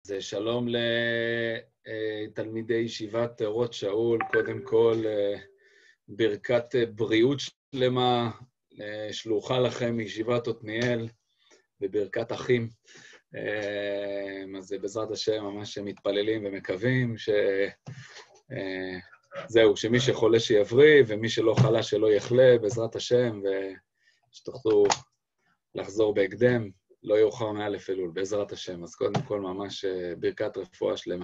שלום לתלמידי ישיבת אורות שאול, קודם כל ברכת בריאות שלמה, שלוחה לכם מישיבת עתניאל, וברכת אחים. אז בעזרת השם ממש מתפללים ומקווים זהו, שמי שחולה שיבריא, ומי שלא חלה שלא יחלה, בעזרת השם, ושתוכלו לחזור בהקדם. לא יאוחר מא' אלול, בעזרת השם. אז קודם כל ממש ברכת רפואה שלמה.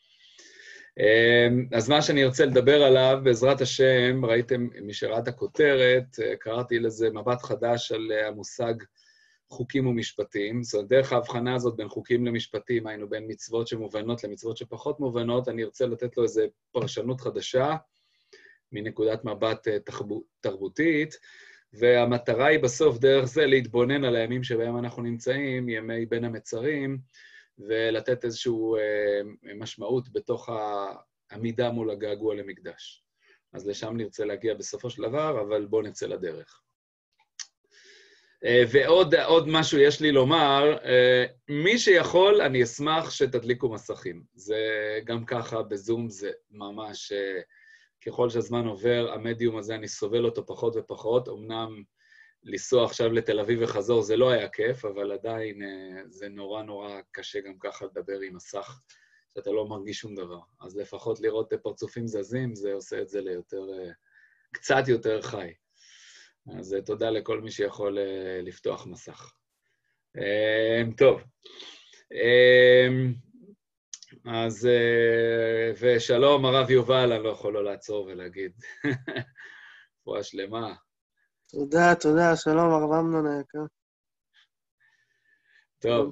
אז מה שאני ארצה לדבר עליו, בעזרת השם, ראיתם, מי שראה את הכותרת, קראתי לזה מבט חדש על המושג חוקים ומשפטים. זאת אומרת, דרך ההבחנה הזאת בין חוקים למשפטים, היינו בין מצוות שמובנות למצוות שפחות מובנות, אני ארצה לתת לו איזו פרשנות חדשה, מנקודת מבט תרבותית, והמטרה היא בסוף דרך זה להתבונן על הימים שבהם אנחנו נמצאים, ימי בין המצרים, ולתת איזושהי משמעות בתוך העמידה מול הגעגוע למקדש. אז לשם נרצה להגיע בסופו של דבר, אבל בואו נצא לדרך. ועוד משהו יש לי לומר, מי שיכול, אני אשמח שתדליקו מסכים. זה גם ככה בזום, זה ממש... ככל שהזמן עובר, המדיום הזה, אני סובל אותו פחות ופחות. אמנם לנסוע עכשיו לתל אביב וחזור, זה לא היה כיף, אבל עדיין זה נורא נורא קשה גם ככה לדבר עם מסך, שאתה לא מרגיש שום דבר. אז לפחות לראות פרצופים זזים, זה עושה את זה ליותר, קצת יותר חי. אז תודה לכל מי שיכול לפתוח מסך. טוב. אז, ושלום, הרב יובל, אני לא יכול לא לעצור ולהגיד. רפואה שלמה. תודה, שלום, הרב אמנון היקר. טוב.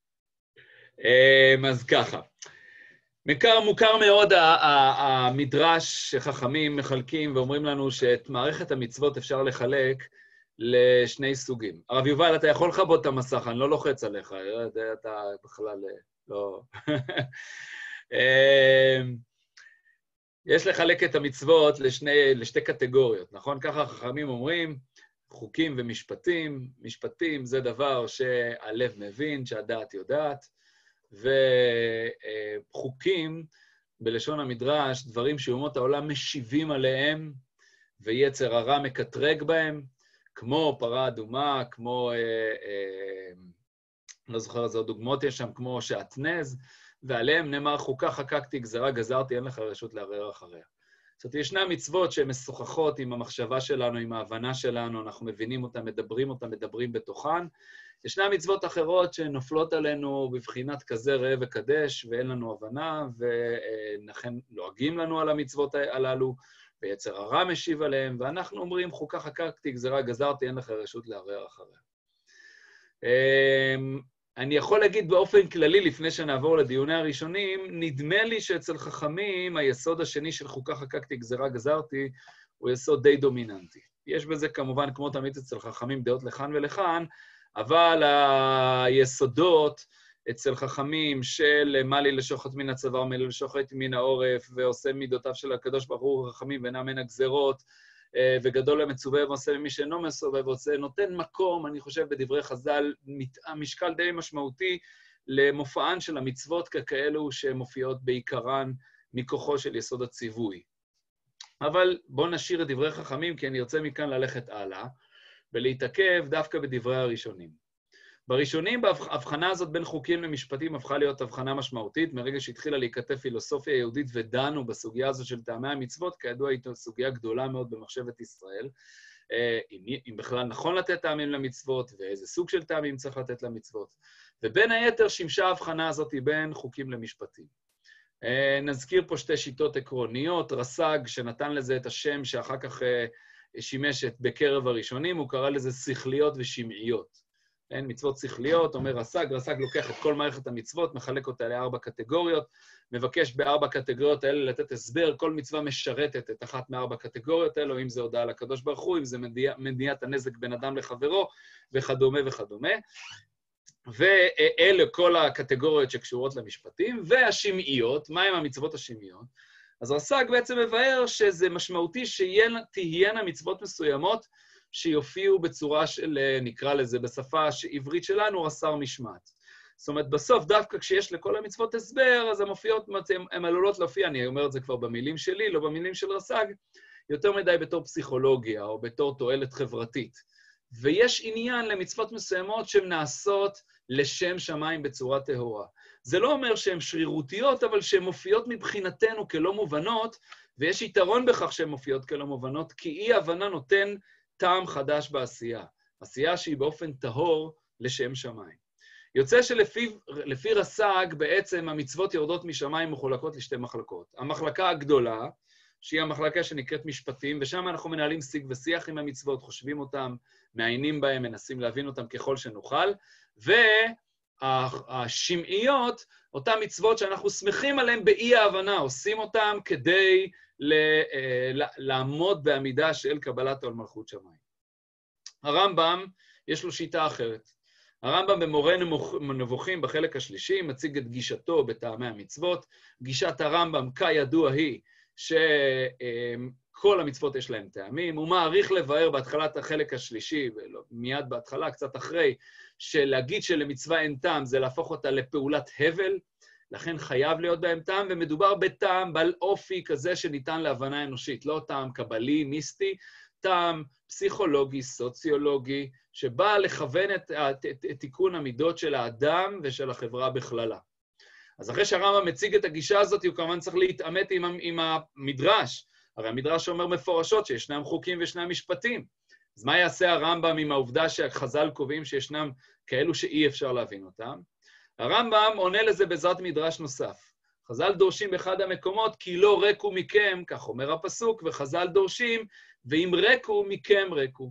אז ככה. מוכר מאוד המדרש שחכמים מחלקים ואומרים לנו שאת מערכת המצוות אפשר לחלק לשני סוגים. הרב יובל, אתה יכול לכבות את המסך, אני לא לוחץ עליך, אתה בכלל לא... יש לחלק את המצוות לשתי קטגוריות, נכון? ככה החכמים אומרים, חוקים ומשפטים. משפטים זה דבר שהלב מבין, שהדעת יודעת, וחוקים, בלשון המדרש, דברים שאומות העולם משיבים עליהם, ויצר הרע מקטרג בהם, כמו פרה אדומה, כמו... לא זוכר איזה עוד דוגמאות יש שם, כמו שעטנז, ועליהם נאמר חוקה חקקתי, גזרה גזרתי, אין לך רשות לערער אחריה. זאת אומרת, ישנה מצוות שהן משוחחות עם המחשבה שלנו, עם ההבנה שלנו, אנחנו מבינים אותן, מדברים בתוכן. ישנה מצוות אחרות שנופלות עלינו בבחינת כזה ראה וקדש, ואין לנו הבנה, ולכן לועגים לנו על המצוות הללו, ויצר הרע משיב עליהם, ואנחנו אומרים חוקה חקקתי, גזרה גזרתי, אין לך רשות לערער אחריה. אני יכול להגיד באופן כללי, לפני שנעבור לדיוני הראשונים, נדמה לי שאצל חכמים, היסוד השני של חוקה חקקתי, גזרה גזרתי, הוא יסוד די דומיננטי. יש בזה כמובן, כמו תמיד אצל חכמים, דעות לכאן ולכאן, אבל היסודות אצל חכמים של מה לי לשוחט מן הצוואר, מה לי לשוחט מן העורף, ועושה מידותיו של הקדוש ברוך הוא חכמים ואינם מן הגזרות, וגדול המצווה ועושה ממי שאינו מסובב ועושה, נותן מקום, אני חושב, בדברי חז"ל, משקל די משמעותי למופען של המצוות ככאלו שמופיעות בעיקרן מכוחו של יסוד הציווי. אבל בואו נשאיר את דברי חכמים, כי אני ארצה מכאן ללכת הלאה, ולהתעכב דווקא בדברי הראשונים. בראשונים, בהבחנה הזאת בין חוקים למשפטים, הפכה להיות הבחנה משמעותית, מרגע שהתחילה להיכתב פילוסופיה יהודית ודנו בסוגיה הזאת של טעמי המצוות, כידוע היא סוגיה גדולה מאוד במחשבת ישראל, אם בכלל נכון לתת טעמים למצוות, ואיזה סוג של טעמים צריך לתת למצוות. ובין היתר שימשה ההבחנה הזאת בין חוקים למשפטים. נזכיר פה שתי שיטות עקרוניות, רס"ג שנתן לזה את השם שאחר כך שימשת בקרב הראשונים, הוא קרא לזה שכליות ושמעיות. אין, מצוות שכליות, אומר רס"ג לוקח את כל מערכת המצוות, מחלק אותה ל4 קטגוריות, מבקש ב4 קטגוריות האלה לתת הסבר, כל מצווה משרתת את אחת מ4 קטגוריות האלו, אם זה הודעה לקדוש ברוך הוא, אם זה מניעת הנזק בין אדם לחברו, וכדומה וכדומה. ואלה כל הקטגוריות שקשורות למשפטים, והשמעיות, מה הם המצוות השמעיות? אז רס"ג בעצם מבאר שזה משמעותי שתהיינה מצוות מסוימות, שיופיעו בצורה של, נקרא לזה בשפה עברית שלנו, רס"ר משמעת. זאת אומרת, בסוף, דווקא כשיש לכל המצוות הסבר, אז הן עלולות להופיע, אני אומר את זה כבר במילים שלי, לא במילים של רס"ג, יותר מדי בתור פסיכולוגיה או בתור תועלת חברתית. ויש עניין למצוות מסוימות שהן נעשות לשם שמיים בצורה טהורה. זה לא אומר שהן שרירותיות, אבל שהן מופיעות מבחינתנו כלא מובנות, ויש יתרון בכך שהן מופיעות כלא מובנות, כי אי-הבנה נותן טעם חדש בעשייה. עשייה שהיא באופן טהור לשם שמיים. יוצא שלפי רס"ג בעצם המצוות יורדות משמיים מחולקות לשתי מחלקות. המחלקה הגדולה, שהיא המחלקה שנקראת משפטים, ושם אנחנו מנהלים שיג ושיח עם המצוות, חושבים אותם, מעיינים בהם, מנסים להבין אותם ככל שנוכל, והשמעיות, אותן מצוות שאנחנו שמחים עליהן באי ההבנה, עושים אותם כדי לעמוד בעמידה של קבלת עול מלכות שמיים. הרמב"ם, יש לו שיטה אחרת. הרמב"ם במורה נבוכים בחלק השלישי מציג את גישתו בטעמי המצוות. גישת הרמב"ם כידוע היא שכל המצוות יש להם טעמים. הוא מעריך לבאר בהתחלת החלק השלישי, מיד בהתחלה, קצת אחרי, שלהגיד שלמצווה אין טעם זה להפוך אותה לפעולת הבל, לכן חייב להיות בהם טעם, ומדובר בטעם בעל אופי כזה שניתן להבנה אנושית, לא טעם קבלי, מיסטי, טעם פסיכולוגי, סוציולוגי, שבא לכוון את תיקון המידות של האדם ושל החברה בכללה. אז אחרי שהרמב"ם מציג את הגישה הזאת, הוא כמובן צריך להתעמת עם המדרש. הרי המדרש אומר מפורשות שישנם חוקים וישנם משפטים. אז מה יעשה הרמב"ם עם העובדה שהחז"ל קובעים שישנם כאלו שאי אפשר להבין אותם? הרמב"ם עונה לזה בעזרת מדרש נוסף. חז"ל דורשים באחד המקומות, כי לא רקו מכם, כך אומר הפסוק, וחז"ל דורשים, ואם רקו מכם רקו.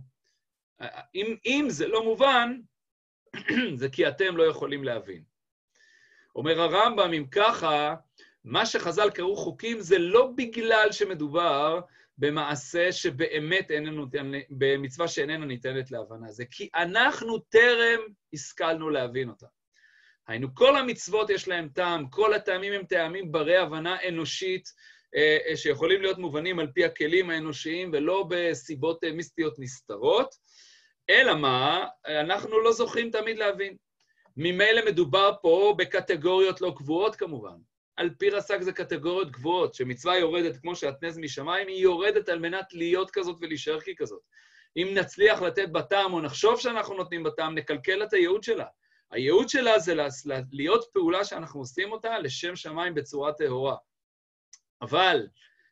אם זה לא מובן, זה כי אתם לא יכולים להבין. אומר הרמב"ם, אם ככה, מה שחז"ל קראו חוקים זה לא בגלל שמדובר במעשה שבאמת במצווה שאיננה ניתנת להבנה. זה כי אנחנו טרם השכלנו להבין אותה. היינו, כל המצוות יש להם טעם, כל הטעמים הם טעמים ברי הבנה אנושית, שיכולים להיות מובנים על פי הכלים האנושיים, ולא בסיבות מיסטיות נסתרות, אלא מה? אנחנו לא זוכים תמיד להבין. ממילא מדובר פה בקטגוריות לא קבועות כמובן. על פי רס"ג זה קטגוריות קבועות, שמצווה יורדת כמו שעטנז משמיים, היא יורדת על מנת להיות כזאת ולהישאר כזאת. אם נצליח לתת בטעם או נחשוב שאנחנו נותנים בטעם, נקלקל את הייעוד שלה. הייעוד שלה זה להיות פעולה שאנחנו עושים אותה לשם שמיים בצורה טהורה. אבל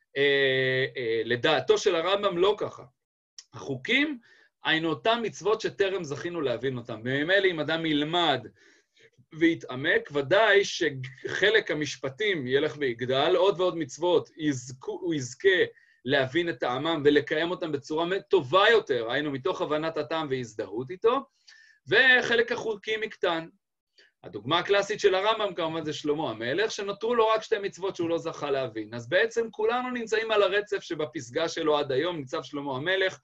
לדעתו של הרמב"ם לא ככה. החוקים היינו אותם מצוות שטרם זכינו להבין אותם. במילא אם אדם ילמד ויתעמק, ודאי שחלק המשפטים ילך ויגדל, עוד ועוד מצוות הוא יזכה להבין את טעמם ולקיים אותם בצורה טובה יותר, היינו מתוך הבנת הטעם והזדהות איתו, וחלק החוקים יקטן. הדוגמה הקלאסית של הרמב"ם כמובן זה שלמה המלך, שנותרו לו רק שתי מצוות שהוא לא זכה להבין. אז בעצם כולנו נמצאים על הרצף שבפסגה שלו עד היום, ניצב שלמה המלך,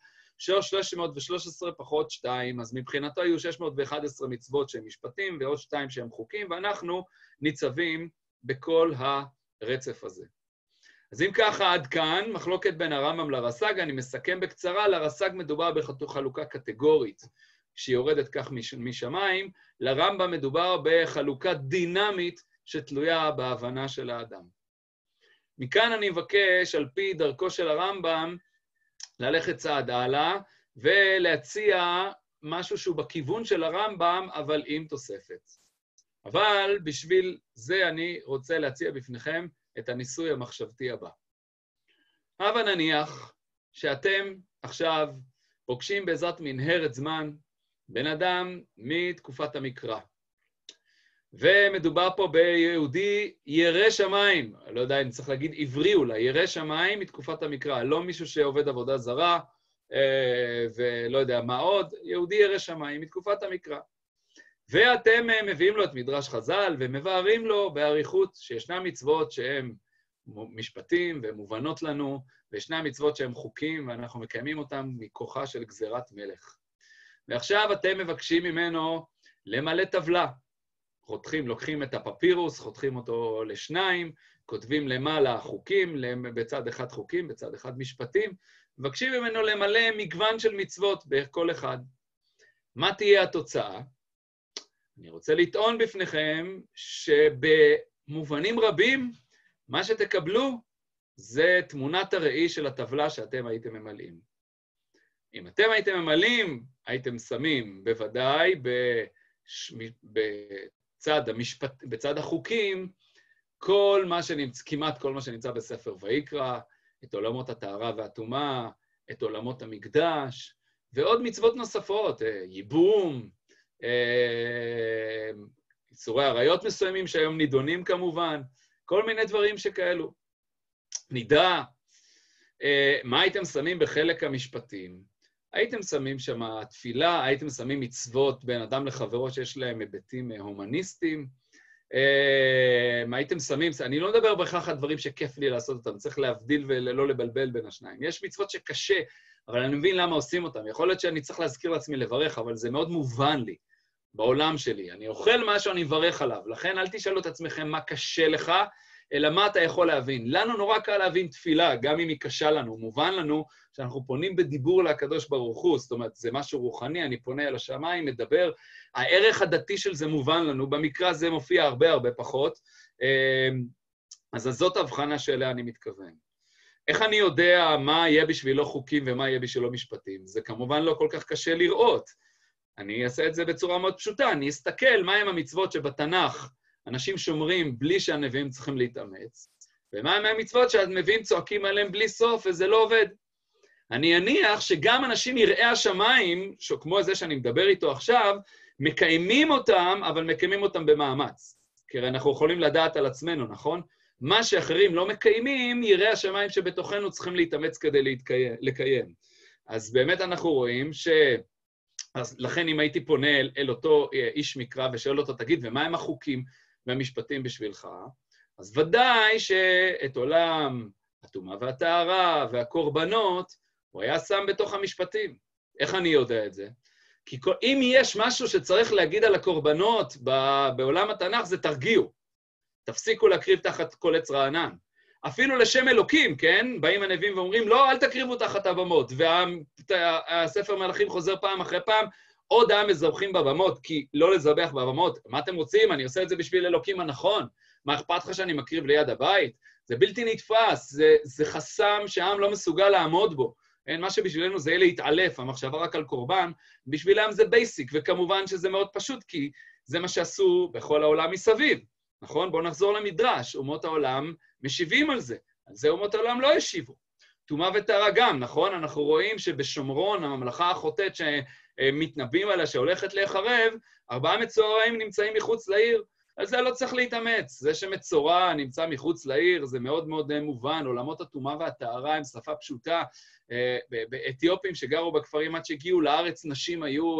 313 פחות 2, אז מבחינתו היו 611 מצוות שהם משפטים, ועוד 2 שהם חוקים, ואנחנו ניצבים בכל הרצף הזה. אז אם ככה עד כאן, מחלוקת בין הרמב"ם לרס"ג, אני מסכם בקצרה, לרס"ג מדובר בחלוקה קטגורית, שהיא יורדת כך משמיים, לרמב"ם מדובר בחלוקה דינמית שתלויה בהבנה של האדם. מכאן אני מבקש, על פי דרכו של הרמב"ם, ללכת צעד הלאה ולהציע משהו שהוא בכיוון של הרמב"ם, אבל עם תוספת. אבל בשביל זה אני רוצה להציע בפניכם את הניסוי המחשבתי הבא. הבה נניח שאתם עכשיו פוגשים בעזרת מנהרת זמן בן אדם מתקופת המקרא. ומדובר פה ביהודי ירא שמיים, לא יודע, אני צריך להגיד עברי אולי, ירא שמיים מתקופת המקרא, לא מישהו שעובד עבודה זרה, ולא יודע מה עוד, יהודי ירא שמיים מתקופת המקרא. ואתם מביאים לו את מדרש חז"ל ומבארים לו באריכות שישנם מצוות שהן משפטים ומובנות לנו, וישנם מצוות שהן חוקים ואנחנו מקיימים אותם מכוחה של גזירת מלך. ועכשיו אתם מבקשים ממנו למלא טבלה. לוקחים את הפפירוס, חותכים אותו לשניים, כותבים למעלה חוקים, בצד אחד חוקים, בצד אחד משפטים, מבקשים ממנו למלא מגוון של מצוות בכל אחד. מה תהיה התוצאה? אני רוצה לטעון בפניכם שבמובנים רבים, מה שתקבלו זה תמונת הראי של הטבלה שאתם הייתם ממלאים. אם אתם הייתם ממלאים, הייתם שמים בוודאי בצד החוקים, כמעט כל מה שנמצא בספר ויקרא, את עולמות הטהרה והטומאה, את עולמות המקדש, ועוד מצוות נוספות, ייבום, איסורי עריות מסוימים שהיום נידונים כמובן, כל מיני דברים שכאלו. נידה, מה הייתם שמים בחלק המשפטים? הייתם שמים שם תפילה, הייתם שמים מצוות בין אדם לחברו שיש להם היבטים הומניסטיים, מה הייתם שמים? אני לא מדבר בכך על דברים שכיף לי לעשות אותם, צריך להבדיל ולא לבלבל בין השניים. יש מצוות שקשה, אבל אני מבין למה עושים אותם. יכול להיות שאני צריך להזכיר לעצמי לברך, אבל זה מאוד מובן לי בעולם שלי. אני אוכל משהו, אני מברך עליו. לכן אל תשאלו את עצמכם מה קשה לך, אלא מה אתה יכול להבין. לנו נורא קל להבין תפילה, גם אם היא קשה לנו. מובן לנו שאנחנו פונים בדיבור לקדוש ברוך הוא, זאת אומרת, זה משהו רוחני, אני פונה אל השמיים, מדבר. הערך הדתי של זה מובן לנו, במקרה הזה מופיע הרבה פחות. אז זאת ההבחנה שאליה אני מתכוון. איך אני יודע מה יהיה בשבילו חוקים ומה יהיה בשבילו משפטים? זה כמובן לא כל כך קשה לראות. אני אעשה את זה בצורה מאוד פשוטה, אני אסתכל מהם המצוות שבתנ"ך אנשים שומרים בלי שהנביאים צריכים להתאמץ, ומהם המצוות שהנביאים צועקים עליהם בלי סוף, וזה לא עובד. אני אניח שגם אנשים יראי השמיים, כמו זה שאני מדבר איתו עכשיו, מקיימים אותם, אבל מקיימים אותם במאמץ. כי אנחנו יכולים לדעת על עצמנו, נכון? מה שאחרים לא מקיימים, יראי השמיים שבתוכנו צריכים להתאמץ כדי לקיים. אז באמת אנחנו רואים אז לכן אם הייתי פונה אל אותו איש מקרא ושואל אותו, תגיד, ומה הם החוקים והמשפטים בשבילך? אז ודאי שאת עולם הטומאה והטהרה והקורבנות, הוא היה שם בתוך המשפטים. איך אני יודע את זה? כי אם יש משהו שצריך להגיד על הקורבנות בעולם התנ"ך, זה תרגיעו. תפסיקו להקריב תחת כל עץ רענן. אפילו לשם אלוקים, כן? באים הנביאים ואומרים, לא, אל תקריבו תחת הבמות. והספר מלכים חוזר פעם אחרי פעם, עוד העם מזבחים בבמות, כי לא לזבח בבמות. מה אתם רוצים? אני עושה את זה בשביל אלוקים הנכון. מה אכפת לך שאני מקריב ליד הבית? זה בלתי נתפס, זה חסם שהעם לא מסוגל לעמוד בו. מה שבשבילנו זה יהיה להתעלף, המחשבה רק על קורבן, בשבילם זה בייסיק, וכמובן שזה מאוד פשוט, כי זה מה שעשו בכל העולם מסביב. נכון? בואו נחזור למדרש, אומות העולם משיבים על זה. על זה אומות העולם לא השיבו. טומאה וטהרה גם, נכון? אנחנו רואים שבשומרון, הממלכה החוטאת שמתנבאים עליה, שהולכת להיחרב, 4 מצורעים נמצאים מחוץ לעיר. על זה לא צריך להתאמץ. זה שמצורע נמצא מחוץ לעיר, זה מאוד מאוד מובן. עולמות הטומאה והטהרה הם שפה פשוטה. באתיופים שגרו בכפרים עד שהגיעו לארץ, נשים היו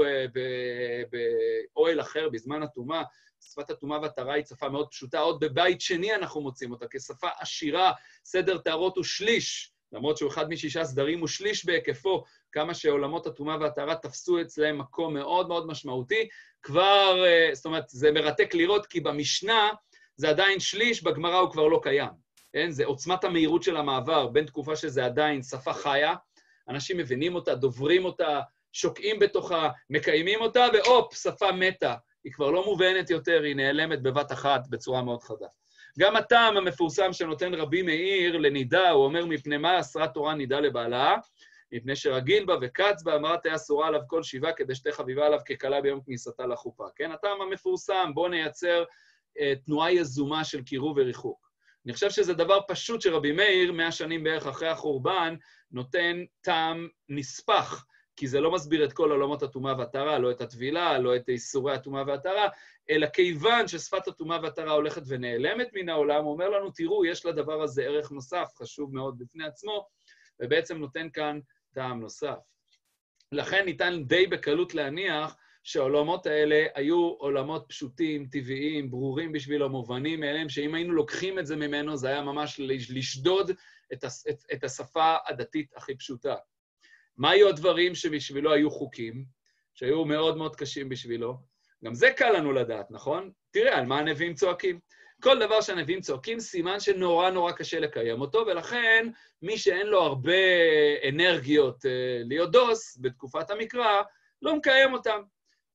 באוהל אחר בזמן הטומאה. שפת הטומאה והטהרה היא שפה מאוד פשוטה, עוד בבית שני אנחנו מוצאים אותה, כשפה עשירה, סדר טהרות הוא שליש, למרות שהוא אחד מ6 סדרים הוא שליש בהיקפו, כמה שעולמות הטומאה והטהרה תפסו אצלהם מקום מאוד מאוד משמעותי, כבר, זאת אומרת, זה מרתק לראות, כי במשנה זה עדיין שליש, בגמרא הוא כבר לא קיים. כן? זה עוצמת המהירות של המעבר, בין תקופה שזה עדיין שפה חיה, אנשים מבינים אותה, דוברים אותה, שוקעים בתוכה, מקיימים אותה, ואופ, שפה מתה. היא כבר לא מובנת יותר, היא נעלמת בבת אחת בצורה מאוד חדה. גם הטעם המפורסם שנותן רבי מאיר לנידה, הוא אומר, מפני מה אסרה תורה נידה לבעלה? מפני שרגיל בה וקץ בה, אמרה תהיה אסורה עליו כל 7, כדי שתהיה חביבה עליו כקלה ביום כניסתה לחופה. כן, הטעם המפורסם, בואו נייצר תנועה יזומה של קירוב וריחוק. אני חושב שזה דבר פשוט שרבי מאיר, 100 שנים בערך אחרי החורבן, נותן טעם נספח, כי זה לא מסביר את כל עולמות הטומאה והטהרה, לא את הטבילה, לא את איסורי הטומאה והטהרה, אלא כיוון ששפת הטומאה והטהרה הולכת ונעלמת מן העולם, הוא אומר לנו, תראו, יש לדבר הזה ערך נוסף, חשוב מאוד בפני עצמו, ובעצם נותן כאן טעם נוסף. לכן ניתן די בקלות להניח שהעולמות האלה היו עולמות פשוטים, טבעיים, ברורים בשבילו, מובנים מאליהם, שאם היינו לוקחים את זה ממנו, זה היה ממש לשדוד את השפה הדתית הכי פשוטה. מה היו הדברים שבשבילו היו חוקים, שהיו מאוד מאוד קשים בשבילו? גם זה קל לנו לדעת, נכון? תראה, על מה הנביאים צועקים. כל דבר שהנביאים צועקים, סימן שנורא נורא קשה לקיים אותו, ולכן מי שאין לו הרבה אנרגיות להיות דוס בתקופת המקרא, לא מקיים אותם.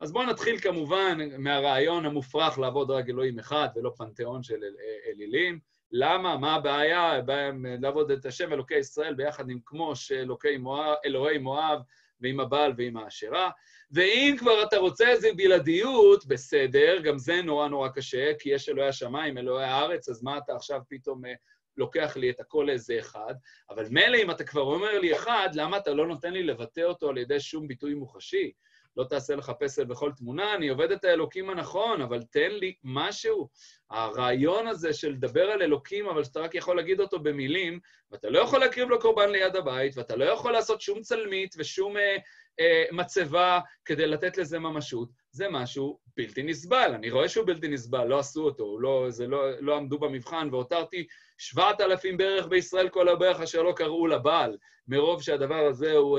אז בואו נתחיל כמובן מהרעיון המופרך לעבוד רק אלוהים אחד ולא פנתיאון של אלילים. למה? מה הבעיה? לעבוד את השם אלוקי ישראל ביחד עם כמוש אלוהי מואב ועם הבעל ועם האשרה. ואם כבר אתה רוצה איזה בלעדיות, בסדר, גם זה נורא נורא קשה, כי יש אלוהי השמיים, אלוהי הארץ, אז מה אתה עכשיו פתאום לוקח לי את הכל לאיזה אחד? אבל מילא אם אתה כבר אומר לי אחד, למה אתה לא נותן לי לבטא אותו על ידי שום ביטוי מוחשי? לא תעשה לך פסל בכל תמונה, אני עובד את האלוקים הנכון, אבל תן לי משהו. הרעיון הזה של לדבר על אלוקים, אבל שאתה רק יכול להגיד אותו במילים, ואתה לא יכול להקריב לו קורבן ליד הבית, ואתה לא יכול לעשות שום צלמית ושום מצבה כדי לתת לזה ממשות, זה משהו בלתי נסבל. אני רואה שהוא בלתי נסבל, לא עשו אותו, לא עמדו במבחן, והותרתי 7,000 בערך בישראל כל הברך אשר לא קראו לבעל, מרוב שהדבר הזה הוא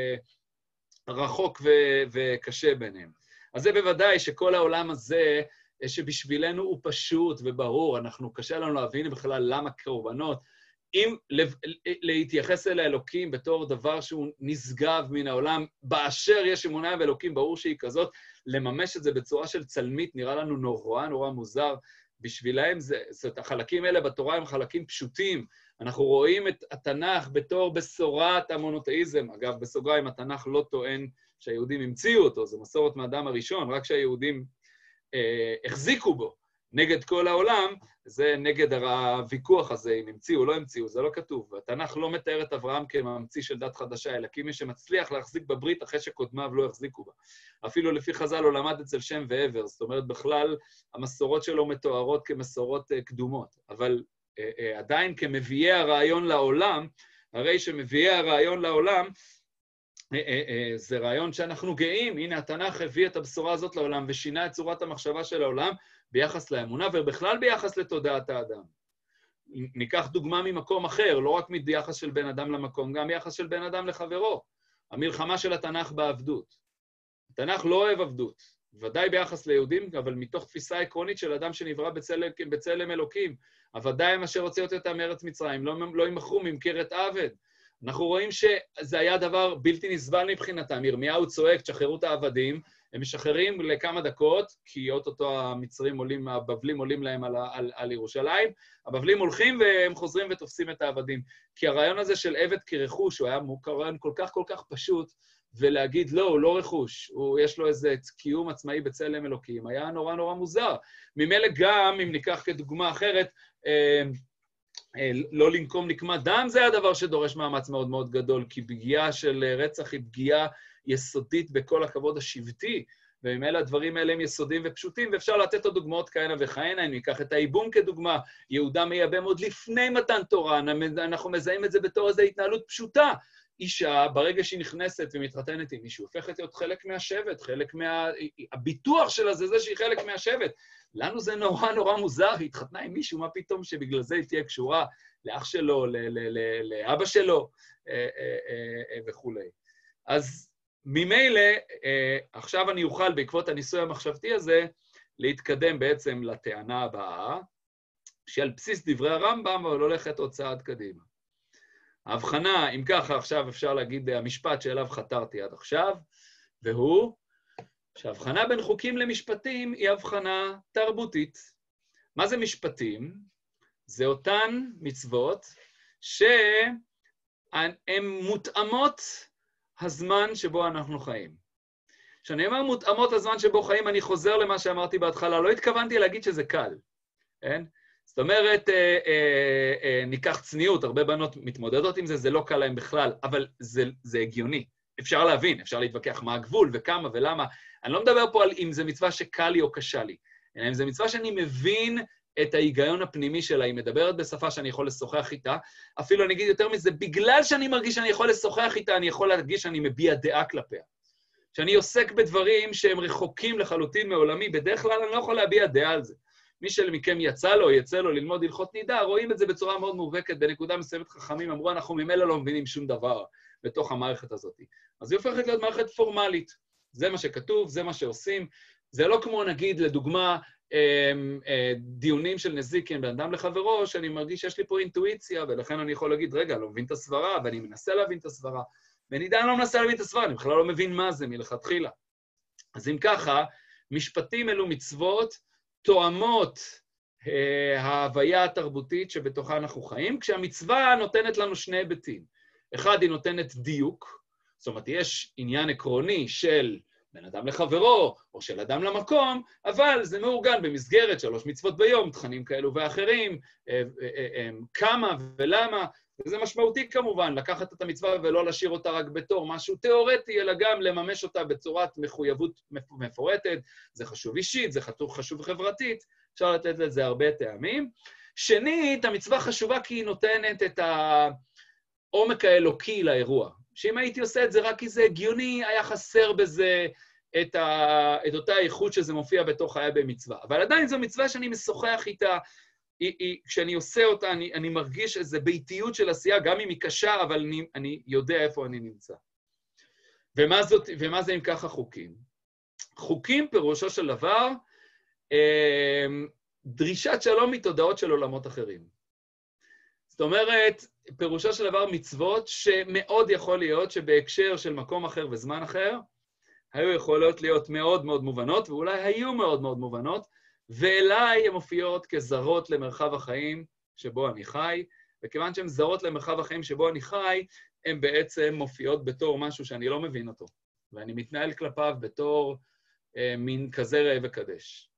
רחוק וקשה ביניהם. אז זה בוודאי שכל העולם הזה, שבשבילנו הוא פשוט וברור, קשה לנו להבין בכלל למה קורבנות, אם להתייחס אל האלוקים בתור דבר שהוא נשגב מן העולם, באשר יש אמונה באלוקים, ברור שהיא כזאת, לממש את זה בצורה של צלמית, נראה לנו נורא מוזר. בשבילהם זאת החלקים האלה בתורה הם חלקים פשוטים. אנחנו רואים את התנ"ך בתור בשורת המונותאיזם. אגב, בסוגריים, התנ"ך לא טוען שהיהודים המציאו אותו, זה מסורת מהאדם הראשון, רק שהיהודים החזיקו בו נגד כל העולם, זה נגד הוויכוח הזה, אם המציאו או לא המציאו, זה לא כתוב. התנ"ך לא מתאר את אברהם כממציא של דת חדשה, אלא כמי שמצליח להחזיק בברית אחרי שקודמיו לא החזיקו בה. אפילו לפי חז"ל הוא למד אצל שם ועבר, זאת אומרת, בכלל המסורות שלו מתוארות כמסורות קדומות, אבל עדיין כמביאי הרעיון לעולם, הרי שמביאי הרעיון לעולם, זה רעיון שאנחנו גאים, הנה התנ"ך הביא את הבשורה הזאת לעולם ושינה את צורת המחשבה של העולם ביחס לאמונה ובכלל ביחס לתודעת האדם. ניקח דוגמה ממקום אחר, לא רק ביחס של בן אדם למקום, גם ביחס של בן אדם לחברו. המלחמה של התנ"ך בעבדות. התנ"ך לא אוהב עבדות, ודאי ביחס ליהודים, אבל מתוך תפיסה עקרונית של אדם שנברא בצלם אלוקים. הוודאי הם אשר הוציאו אותם מארץ מצרים, לא ימכרו ממכרת עבד. אנחנו רואים שזה היה דבר בלתי נסבל מבחינתם. ירמיהו צועק, תשחררו את העבדים, הם משחררים לכמה דקות, כי אוטוטו המצרים עולים, הבבלים עולים להם על ירושלים, הבבלים הולכים והם חוזרים ותופסים את העבדים. כי הרעיון הזה של עבד כרכוש, הוא היה רעיון כל כך פשוט, ולהגיד, לא, הוא לא רכוש, יש לו איזה קיום עצמאי בצלם אלוקים, היה נורא מוזר. ממילא גם, אם ניקח כדוגמה אחרת, לא לנקום נקמת דם, זה הדבר שדורש מאמץ מאוד גדול, כי פגיעה של רצח היא פגיעה יסודית בכל הכבוד השבטי, וממילא הדברים האלה הם יסודיים ופשוטים, ואפשר לתת עוד דוגמאות כהנה וכהנה, אם ניקח את האיבום כדוגמה, יהודה מייבם עוד לפני מתן תורה, אנחנו מזהים את זה בתור איזו התנהלות פשוטה. אישה, ברגע שהיא נכנסת ומתחתנת עם מישהו, הופכת להיות חלק מהשבט, חלק הביטוח שלה זה שהיא חלק מהשבט. לנו זה נורא מוזר, היא התחתנה עם מישהו, מה פתאום שבגלל זה היא תהיה קשורה לאח שלו, לאבא שלו וכו'. אז ממילא, עכשיו אני אוכל בעקבות הניסוי המחשבתי הזה, להתקדם בעצם לטענה הבאה, שעל בסיס דברי הרמב"ם, אבל הולכת עוד צעד קדימה. ההבחנה, אם ככה עכשיו אפשר להגיד המשפט שאליו חתרתי עד עכשיו, והוא שההבחנה בין חוקים למשפטים היא הבחנה תרבותית. מה זה משפטים? זה אותן מצוות שהן מותאמות הזמן שבו אנחנו חיים. כשאני אומר מותאמות הזמן שבו חיים, אני חוזר למה שאמרתי בהתחלה, לא התכוונתי להגיד שזה קל, כן? זאת אומרת, ניקח צניעות, הרבה בנות מתמודדות עם זה, זה לא קל להם בכלל, אבל זה הגיוני. אפשר להבין, אפשר להתווכח מה הגבול וכמה ולמה. אני לא מדבר פה על אם זה מצווה שקל לי או קשה לי, אלא אם זה מצווה שאני מבין את ההיגיון הפנימי שלה, היא מדברת בשפה שאני יכול לשוחח איתה, אפילו אני אגיד יותר מזה, בגלל שאני מרגיש שאני יכול לשוחח איתה, אני יכול להרגיש שאני מביע דעה כלפיה. כשאני עוסק בדברים שהם רחוקים לחלוטין מעולמי, בדרך כלל אני לא יכול להביע דעה על זה. מי מכם יצא לו ללמוד הלכות נידה, רואים את זה בצורה מאוד מובהקת, בנקודה מסוימת חכמים אמרו, אנחנו ממילא לא מבינים שום דבר בתוך המערכת הזאת. אז היא הופכת להיות מערכת פורמלית. זה מה שכתוב, זה מה שעושים. זה לא כמו, נגיד, לדוגמה, דיונים של נזיקין בין אדם לחברו, שאני מרגיש שיש לי פה אינטואיציה, ולכן אני יכול להגיד, רגע, לא מבין את הסברה, ואני מנסה להבין את הסברה. בנידה אני לא מנסה להבין את הסברה, אני בכלל לא מבין מה זה מלכתחילה. אז אם ככה, משפטים אלו מצוות תואמות ההוויה התרבותית שבתוכה אנחנו חיים, כשהמצווה נותנת לנו שני היבטים. אחד, היא נותנת דיוק, זאת אומרת, יש עניין עקרוני של בין אדם לחברו, או של אדם למקום, אבל זה מאורגן במסגרת 3 מצוות ביום, תכנים כאלו ואחרים, כמה ולמה, וזה משמעותי כמובן, לקחת את המצווה ולא להשאיר אותה רק בתור משהו תיאורטי, אלא גם לממש אותה בצורת מחויבות מפורטת, זה חשוב אישית, זה חשוב חברתית, אפשר לתת לזה הרבה טעמים. שנית, המצווה חשובה כי היא נותנת את העומק האלוקי לאירוע. שאם הייתי עושה את זה רק כי זה הגיוני, היה חסר בזה את אותה איכות שזה מופיע בתוך חיי במצווה. אבל עדיין זו מצווה שאני משוחח איתה, כשאני עושה אותה, אני מרגיש איזו ביתיות של עשייה, גם אם היא קשה, אבל אני יודע איפה אני נמצא. ומה זה אם ככה חוקים? חוקים פירושו של דבר, דרישת שלום מתודעות של עולמות אחרים. זאת אומרת, פירושו של דבר מצוות שמאוד יכול להיות שבהקשר של מקום אחר וזמן אחר, היו יכולות להיות מאוד מאוד מובנות, ואולי היו מאוד מאוד מובנות, ואליי הן מופיעות כזרות למרחב החיים שבו אני חי, וכיוון שהן זרות למרחב החיים שבו אני חי, הן בעצם מופיעות בתור משהו שאני לא מבין אותו, ואני מתנהל כלפיו בתור מין כזה ראה וקדש.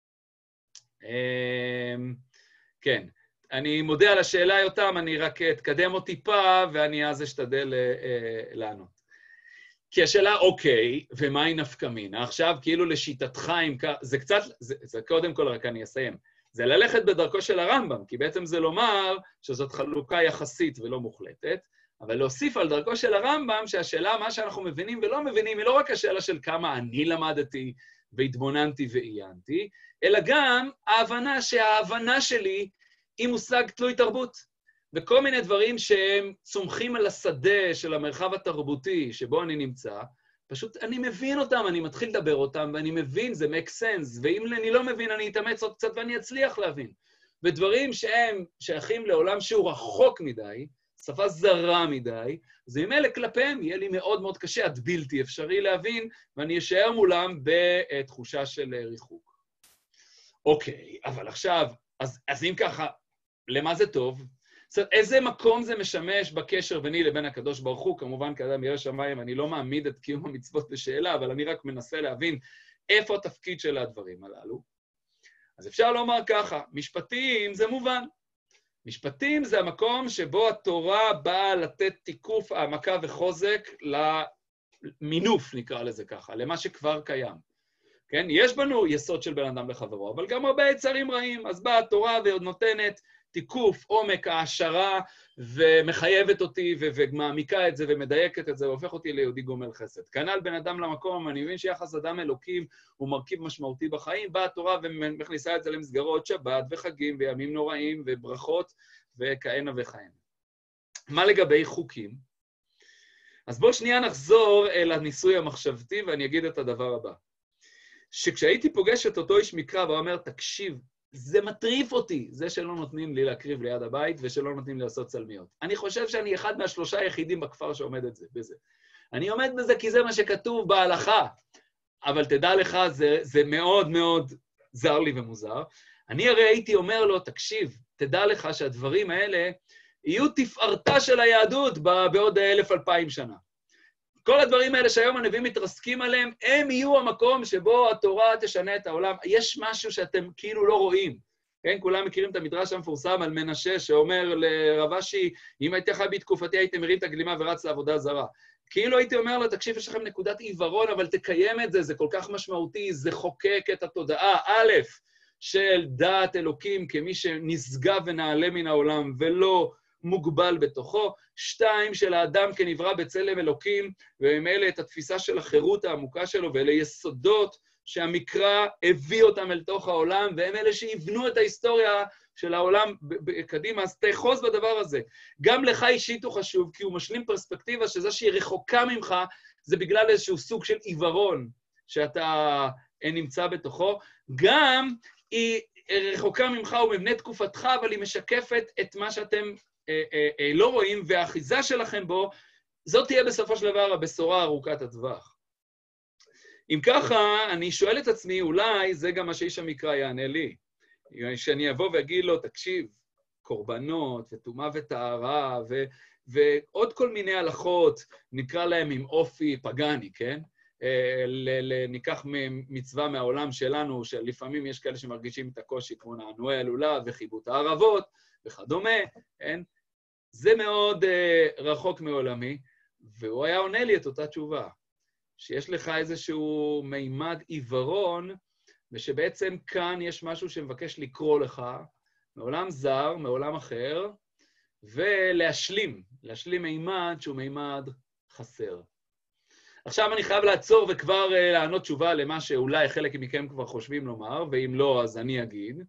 כן, אני מודה על השאלה יותם, אני רק אתקדם עוד טיפה, ואני אז אשתדל לענות. כי השאלה, אוקיי, ומה היא נפקא מינה? עכשיו, כאילו לשיטתך, זה קצת, זה קודם כל רק אני אסיים, זה ללכת בדרכו של הרמב"ם, כי בעצם זה לומר שזאת חלוקה יחסית ולא מוחלטת, אבל להוסיף על דרכו של הרמב"ם, שהשאלה, מה שאנחנו מבינים ולא מבינים, היא לא רק השאלה של כמה אני למדתי והתבוננתי ועיינתי, אלא גם ההבנה שההבנה שלי היא מושג תלוי תרבות. וכל מיני דברים שהם צומחים על השדה של המרחב התרבותי שבו אני נמצא, פשוט אני מבין אותם, אני מתחיל לדבר אותם, ואני מבין, זה make sense, ואם אני לא מבין, אני אתאמץ עוד קצת ואני אצליח להבין. ודברים שהם שייכים לעולם שהוא רחוק מדי, שפה זרה מדי, זה ממילא כלפיהם יהיה לי מאוד מאוד קשה, עד בלתי אפשרי להבין, ואני אשאר מולם בתחושה של ריחוק. אוקיי, אבל עכשיו, אז אם ככה, למה זה טוב? זאת אומרת, איזה מקום זה משמש בקשר ביני לבין הקדוש ברוך הוא? כמובן, כאדם ירא שמיים, אני לא מעמיד את קיום המצוות בשאלה, אבל אני רק מנסה להבין איפה התפקיד של הדברים הללו. אז אפשר לומר ככה, משפטים זה מובן. משפטים זה המקום שבו התורה באה לתת תיקוף, העמקה וחוזק למינוף, נקרא לזה ככה, למה שכבר קיים. כן? יש בנו יסוד של בן אדם לחברו, אבל גם הרבה יצרים רעים, אז באה התורה ועוד נותנת תיקוף, עומק, העשרה, ומחייבת אותי ומעמיקה את זה ומדייקת את זה, והופך אותי ליהודי גומל חסד. כנ"ל בן אדם למקום, אני מבין שיחס אדם אלוקים הוא מרכיב משמעותי בחיים, באה התורה ומכניסה את זה למסגרות שבת וחגים וימים נוראים וברכות וכהנה וכהנה. מה לגבי חוקים? אז בואו שנייה נחזור אל הניסוי המחשבתי ואני אגיד את הדבר הבא. שכשהייתי פוגש את אותו איש מקרא ואומר, תקשיב, זה מטריף אותי, זה שלא נותנים לי להקריב ליד הבית ושלא נותנים לי לעשות צלמיות. אני חושב שאני אחד מה3 היחידים בכפר שעומד בזה. אני עומד בזה כי זה מה שכתוב בהלכה, אבל תדע לך, זה מאוד מאוד זר לי ומוזר. אני הרי הייתי אומר לו, תקשיב, תדע לך שהדברים האלה יהיו תפארתה של היהדות בעוד 1,000-2,000 שנה. כל הדברים האלה שהיום הנביאים מתרסקים עליהם, הם יהיו המקום שבו התורה תשנה את העולם. יש משהו שאתם כאילו לא רואים. כן, כולם מכירים את המדרש המפורסם על מנשה, שאומר לרב אשי, אם הייתי חי בתקופתי, הייתם מרים את הגלימה ורץ לעבודה זרה. כאילו הייתי אומר לו, תקשיב, יש לכם נקודת עיוורון, אבל תקיים את זה, זה כל כך משמעותי, זה חוקק את התודעה, א', של דעת אלוקים כמי שנשגב ונעלה מן העולם, ולא מוגבל בתוכו, 2, של האדם כנברא בצלם אלוקים, וממילא את התפיסה של החירות העמוקה שלו, ואלה יסודות שהמקרא הביא אותם אל תוך העולם, והם אלה שיבנו את ההיסטוריה של העולם קדימה, אז תאחוז בדבר הזה. גם לך אישית הוא חשוב, כי הוא משלים פרספקטיבה שזה שהיא רחוקה ממך, זה בגלל איזשהו סוג של עיוורון שאתה נמצא בתוכו. גם היא רחוקה ממך ומבנה תקופתך, אבל היא משקפת את מה שאתם לא רואים, והאחיזה שלכם בו, זאת תהיה בסופו של דבר הבשורה ארוכת הטווח. אם ככה, אני שואל את עצמי, אולי זה גם מה שאיש המקרא יענה לי. שאני אבוא ואגיד לו, תקשיב, קורבנות וטומאה וטהרה ועוד כל מיני הלכות, נקרא להם עם אופי פגני, כן? ניקח מצווה מהעולם שלנו, שלפעמים יש כאלה שמרגישים את הקושי, כמו נענועי הלולב וחיבוט הערבות וכדומה, כן? זה מאוד רחוק מעולמי, והוא היה עונה לי את אותה תשובה, שיש לך איזשהו מימד עיוורון, ושבעצם כאן יש משהו שמבקש לקרוא לך, מעולם זר, מעולם אחר, ולהשלים מימד שהוא מימד חסר. עכשיו אני חייב לעצור וכבר לענות תשובה למה שאולי חלק מכם כבר חושבים לומר, ואם לא, אז אני אגיד.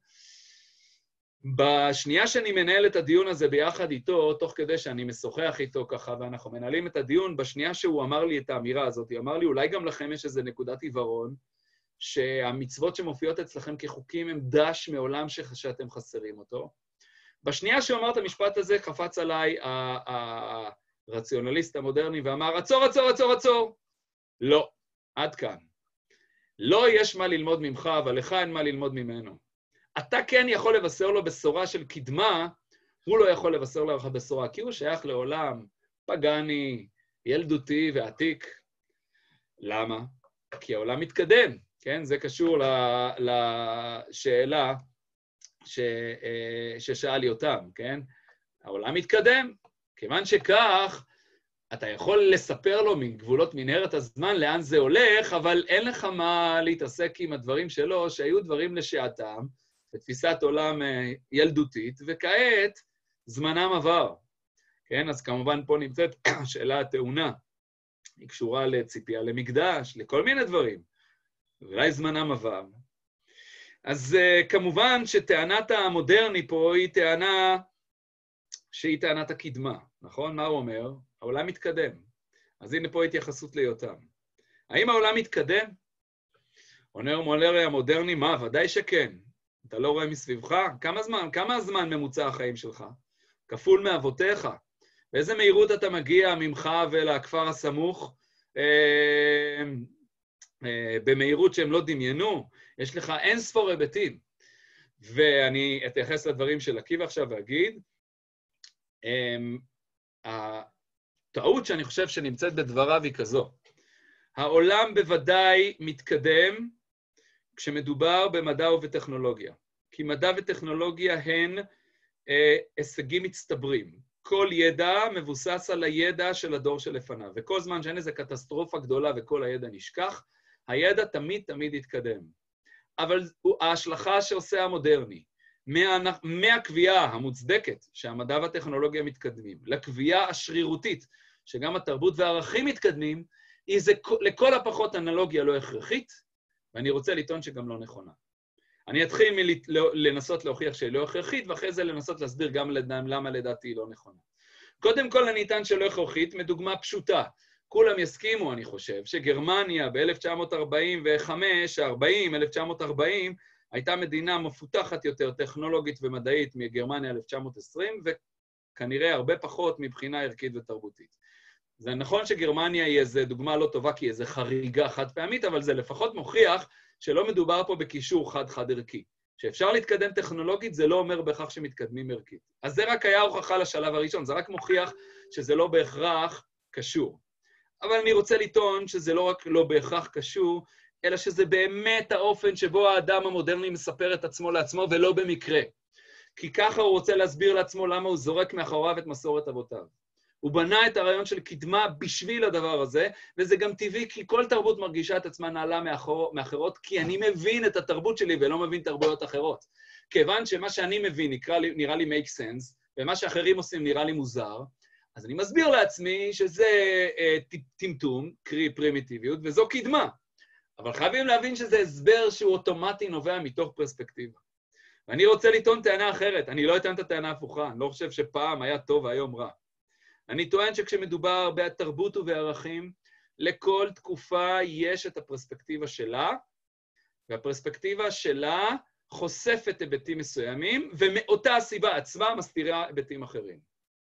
בשנייה שאני מנהל את הדיון הזה ביחד איתו, תוך כדי שאני משוחח איתו ככה, ואנחנו מנהלים את הדיון, בשנייה שהוא אמר לי את האמירה הזאת, הוא אמר לי, אולי גם לכם יש איזו נקודת עיוורון, שהמצוות שמופיעות אצלכם כחוקים הם דש מעולם שאתם חסרים אותו. בשנייה שהוא אמר את המשפט הזה, קפץ עליי הרציונליסט המודרני ואמר, עצור, עצור, עצור, עצור. לא, עד כאן. לא יש מה ללמוד ממך, אבל לך אין מה ללמוד ממנו. אתה כן יכול לבשר לו בשורה של קדמה, הוא לא יכול לבשר לך בשורה, כי הוא שייך לעולם פגני, ילדותי ועתיק. למה? כי העולם מתקדם, כן? זה קשור לשאלה ששאל אותם, כן? העולם מתקדם. כיוון שכך, אתה יכול לספר לו מגבולות מנהרת הזמן לאן זה הולך, אבל אין לך מה להתעסק עם הדברים שלו, שהיו דברים לשעתם, בתפיסת עולם ילדותית, וכעת זמנם עבר. כן? אז כמובן פה נמצאת שאלה הטעונה. היא קשורה לציפייה למקדש, לכל מיני דברים. ואולי זמנם עבר. אז כמובן שטענת המודרני פה היא טענה שהיא טענת הקדמה, נכון? מה הוא אומר? העולם מתקדם. אז הנה פה התייחסות ליותם. האם העולם מתקדם? אומר מולרי המודרני, מה? ודאי שכן. אתה לא רואה מסביבך? כמה זמן ממוצע החיים שלך? כפול מאבותיך. באיזה מהירות אתה מגיע ממך ולכפר הסמוך? במהירות שהם לא דמיינו, יש לך אין ספור היבטים. ואני אתייחס לדברים של עקיבא עכשיו ואגיד, הטעות שאני חושב שנמצאת בדבריו היא כזו. העולם בוודאי מתקדם כשמדובר במדע ובטכנולוגיה. כי מדע וטכנולוגיה הן הישגים מצטברים. כל ידע מבוסס על הידע של הדור שלפניו. וכל זמן שאין איזו קטסטרופה גדולה וכל הידע נשכח, הידע תמיד יתקדם. אבל ההשלכה שעושה המודרני, מהקביעה המוצדקת שהמדע והטכנולוגיה מתקדמים, לקביעה השרירותית שגם התרבות והערכים מתקדמים, היא לכל הפחות אנלוגיה לא הכרחית, ואני רוצה לטעון שגם לא נכונה. אני אתחיל לנסות להוכיח שהיא לא הכרחית, ואחרי זה לנסות להסביר גם למה לדעתי היא לא נכונה. קודם כל אני אטען שלא הכרחית, מדוגמה פשוטה. כולם יסכימו, אני חושב, שגרמניה ב-1945, 1940, הייתה מדינה מפותחת יותר טכנולוגית ומדעית מגרמניה 1920, וכנראה הרבה פחות מבחינה ערכית ותרבותית. זה נכון שגרמניה היא איזו דוגמה לא טובה, כי היא איזו חריגה חד פעמית, אבל זה לפחות מוכיח שלא מדובר פה בקישור חד ערכי. שאפשר להתקדם טכנולוגית, זה לא אומר בהכרח שמתקדמים ערכית. אז זה רק היה הוכחה לשלב הראשון, זה רק מוכיח שזה לא בהכרח קשור. אבל אני רוצה לטעון שזה לא רק לא בהכרח קשור, אלא שזה באמת האופן שבו האדם המודרני מספר את עצמו לעצמו, ולא במקרה. כי ככה הוא רוצה להסביר לעצמו למה הוא זורק מאחוריו את מסורת אבותיו. הוא בנה את הרעיון של קדמה בשביל הדבר הזה, וזה גם טבעי, כי כל תרבות מרגישה את עצמה נעלה מאחרות, כי אני מבין את התרבות שלי ולא מבין תרבויות אחרות. כיוון שמה שאני מבין נראה לי make sense, ומה שאחרים עושים נראה לי מוזר, אז אני מסביר לעצמי שזה טמטום, קרי פרימיטיביות, וזו קדמה. אבל חייבים להבין שזה הסבר שהוא אוטומטי נובע מתוך פרספקטיבה. ואני רוצה לטעון טענה אחרת, אני לא אטען את הטענה הפוכה, אני לא חושב שפעם היה טוב והיום רע. אני טוען שכשמדובר בתרבות ובערכים, לכל תקופה יש את הפרספקטיבה שלה, והפרספקטיבה שלה חושפת היבטים מסוימים, ומאותה הסיבה עצמה מסתירה היבטים אחרים.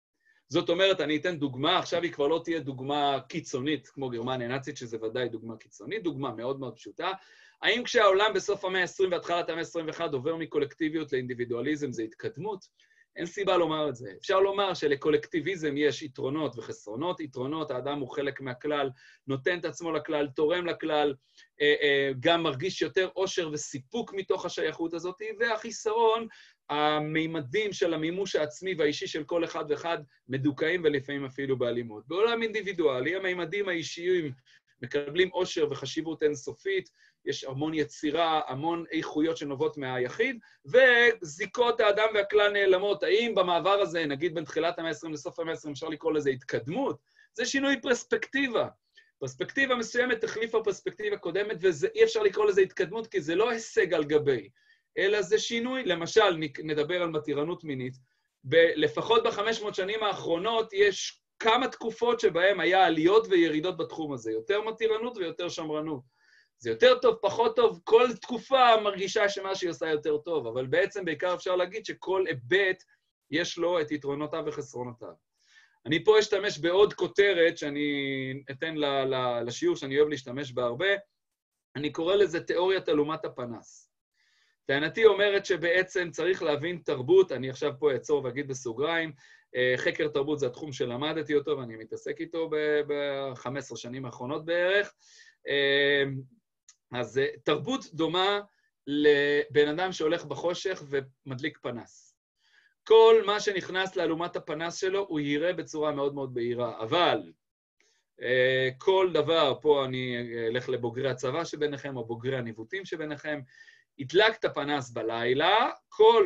זאת אומרת, אני אתן דוגמה, עכשיו היא כבר לא תהיה דוגמה קיצונית, כמו גרמניה הנאצית, שזה ודאי דוגמה קיצונית, דוגמה מאוד מאוד פשוטה. האם כשהעולם בסוף המאה ה-20 והתחלת המאה ה-21 עובר מקולקטיביות לאינדיבידואליזם, זה התקדמות? אין סיבה לומר את זה. אפשר לומר שלקולקטיביזם יש יתרונות וחסרונות. יתרונות, האדם הוא חלק מהכלל, נותן את עצמו לכלל, תורם לכלל, גם מרגיש יותר עושר וסיפוק מתוך השייכות הזאת, והחיסרון, המימדים של המימוש העצמי והאישי של כל אחד ואחד מדוכאים ולפעמים אפילו באלימות. בעולם אינדיבידואלי, המימדים האישיים מקבלים עושר וחשיבות אינסופית, יש המון יצירה, המון איכויות שנובעות מהיחיד, וזיקות האדם והכלל נעלמות. האם במעבר הזה, נגיד בין תחילת המאה ה-20 לסוף המאה ה-20, אפשר לקרוא לזה התקדמות? זה שינוי פרספקטיבה. פרספקטיבה מסוימת תחליפה פרספקטיבה קודמת, ואי אפשר לקרוא לזה התקדמות, כי זה לא הישג על גבי, אלא זה שינוי. למשל, נדבר על מתירנות מינית, לפחות ב-500 שנים האחרונות יש כמה תקופות שבהן היה עליות וירידות בתחום הזה, יותר מתירנות ויותר שמרנות. זה יותר טוב, פחות טוב, כל תקופה מרגישה שמה שהיא עושה יותר טוב, אבל בעצם בעיקר אפשר להגיד שכל היבט יש לו את יתרונותיו וחסרונותיו. אני פה אשתמש בעוד כותרת שאני אתן לשיעור שאני אוהב להשתמש בה הרבה, אני קורא לזה תיאוריית תעלומת הפנס. טענתי אומרת שבעצם צריך להבין תרבות, אני עכשיו פה אעצור ואגיד בסוגריים, חקר תרבות זה התחום שלמדתי אותו ואני מתעסק איתו ב-15 שנים האחרונות בערך, אז תרבות דומה לבן אדם שהולך בחושך ומדליק פנס. כל מה שנכנס לעלומת הפנס שלו הוא יראה בצורה מאוד מאוד בהירה, אבל כל דבר, פה אני אלך לבוגרי הצבא שביניכם או בוגרי הניווטים שביניכם, ידלק את הפנס בלילה, כל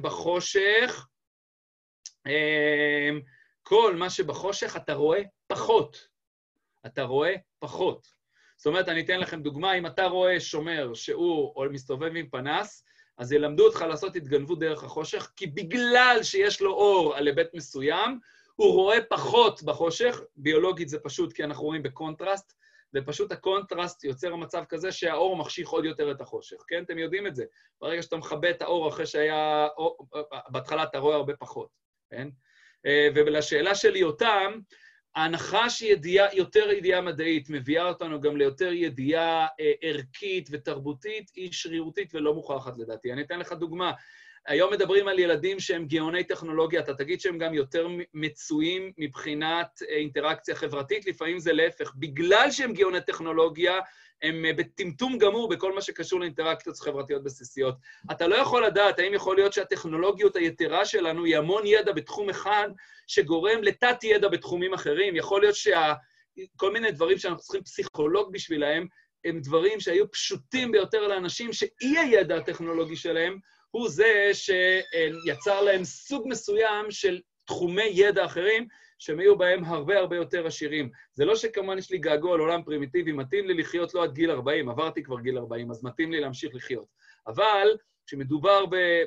מה שבחושך אתה רואה פחות. אתה רואה פחות. זאת אומרת, אני אתן לכם דוגמה, אם אתה רואה שומר שהוא מסתובב עם פנס, אז ילמדו אותך לעשות התגנבות דרך החושך, כי בגלל שיש לו אור על היבט מסוים, הוא רואה פחות בחושך, ביולוגית זה פשוט כי אנחנו רואים בקונטרסט, ופשוט הקונטרסט יוצר המצב כזה שהאור מחשיך עוד יותר את החושך, כן? אתם יודעים את זה. ברגע שאתה מכבה את האור אחרי שהיה, בהתחלה אתה רואה הרבה פחות, כן? ולשאלה שלי אותם, ההנחה שיותר ידיעה מדעית מביאה אותנו גם ליותר ידיעה ערכית ותרבותית, היא שרירותית ולא מוכרחת לדעתי. אני אתן לך דוגמה. היום מדברים על ילדים שהם גאוני טכנולוגיה, אתה תגיד שהם גם יותר מצויים מבחינת אינטראקציה חברתית, לפעמים זה להפך. בגלל שהם גאוני טכנולוגיה, הם בטמטום גמור בכל מה שקשור לאינטראקציות חברתיות בסיסיות. אתה לא יכול לדעת, האם יכול להיות שהטכנולוגיות היתרה שלנו היא המון ידע בתחום אחד, שגורם לתת ידע בתחומים אחרים. יכול להיות שכל מיני דברים שאנחנו צריכים פסיכולוג בשבילהם, הם דברים שהיו פשוטים ביותר לאנשים, שאי הידע הטכנולוגי שלהם, הוא זה שיצר להם סוג מסוים של תחומי ידע אחרים, שהם היו בהם הרבה הרבה יותר עשירים. זה לא שכמובן יש לי געגוע לעולם פרימיטיבי, מתאים לי לחיות לא עד גיל 40, עברתי כבר גיל 40, אז מתאים לי להמשיך לחיות. אבל כשמדובר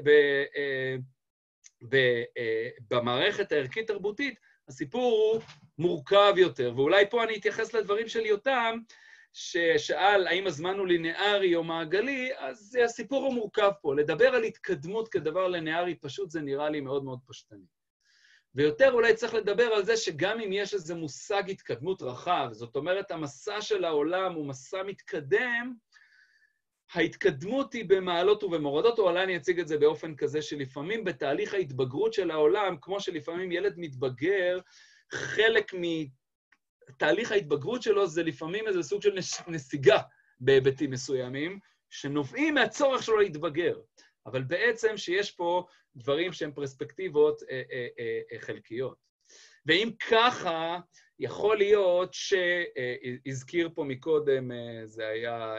במערכת הערכית-תרבותית, הסיפור הוא מורכב יותר, ואולי פה אני אתייחס לדברים של יותם, ששאל האם הזמן הוא לינארי או מעגלי, אז הסיפור הוא מורכב פה. לדבר על התקדמות כדבר לינארי פשוט זה נראה לי מאוד מאוד פשטני. ויותר אולי צריך לדבר על זה שגם אם יש איזה מושג התקדמות רחב, זאת אומרת, המסע של העולם הוא מסע מתקדם, ההתקדמות היא במעלות ובמורדות, או אולי אני אציג את זה באופן כזה שלפעמים בתהליך ההתבגרות של העולם, כמו שלפעמים ילד מתבגר, חלק מתהליך ההתבגרות שלו זה לפעמים איזה סוג של נסיגה בהיבטים מסוימים, שנובעים מהצורך שלו להתבגר. אבל בעצם שיש פה דברים שהם פרספקטיבות חלקיות. ואם ככה, יכול להיות שהזכיר פה מקודם, זה היה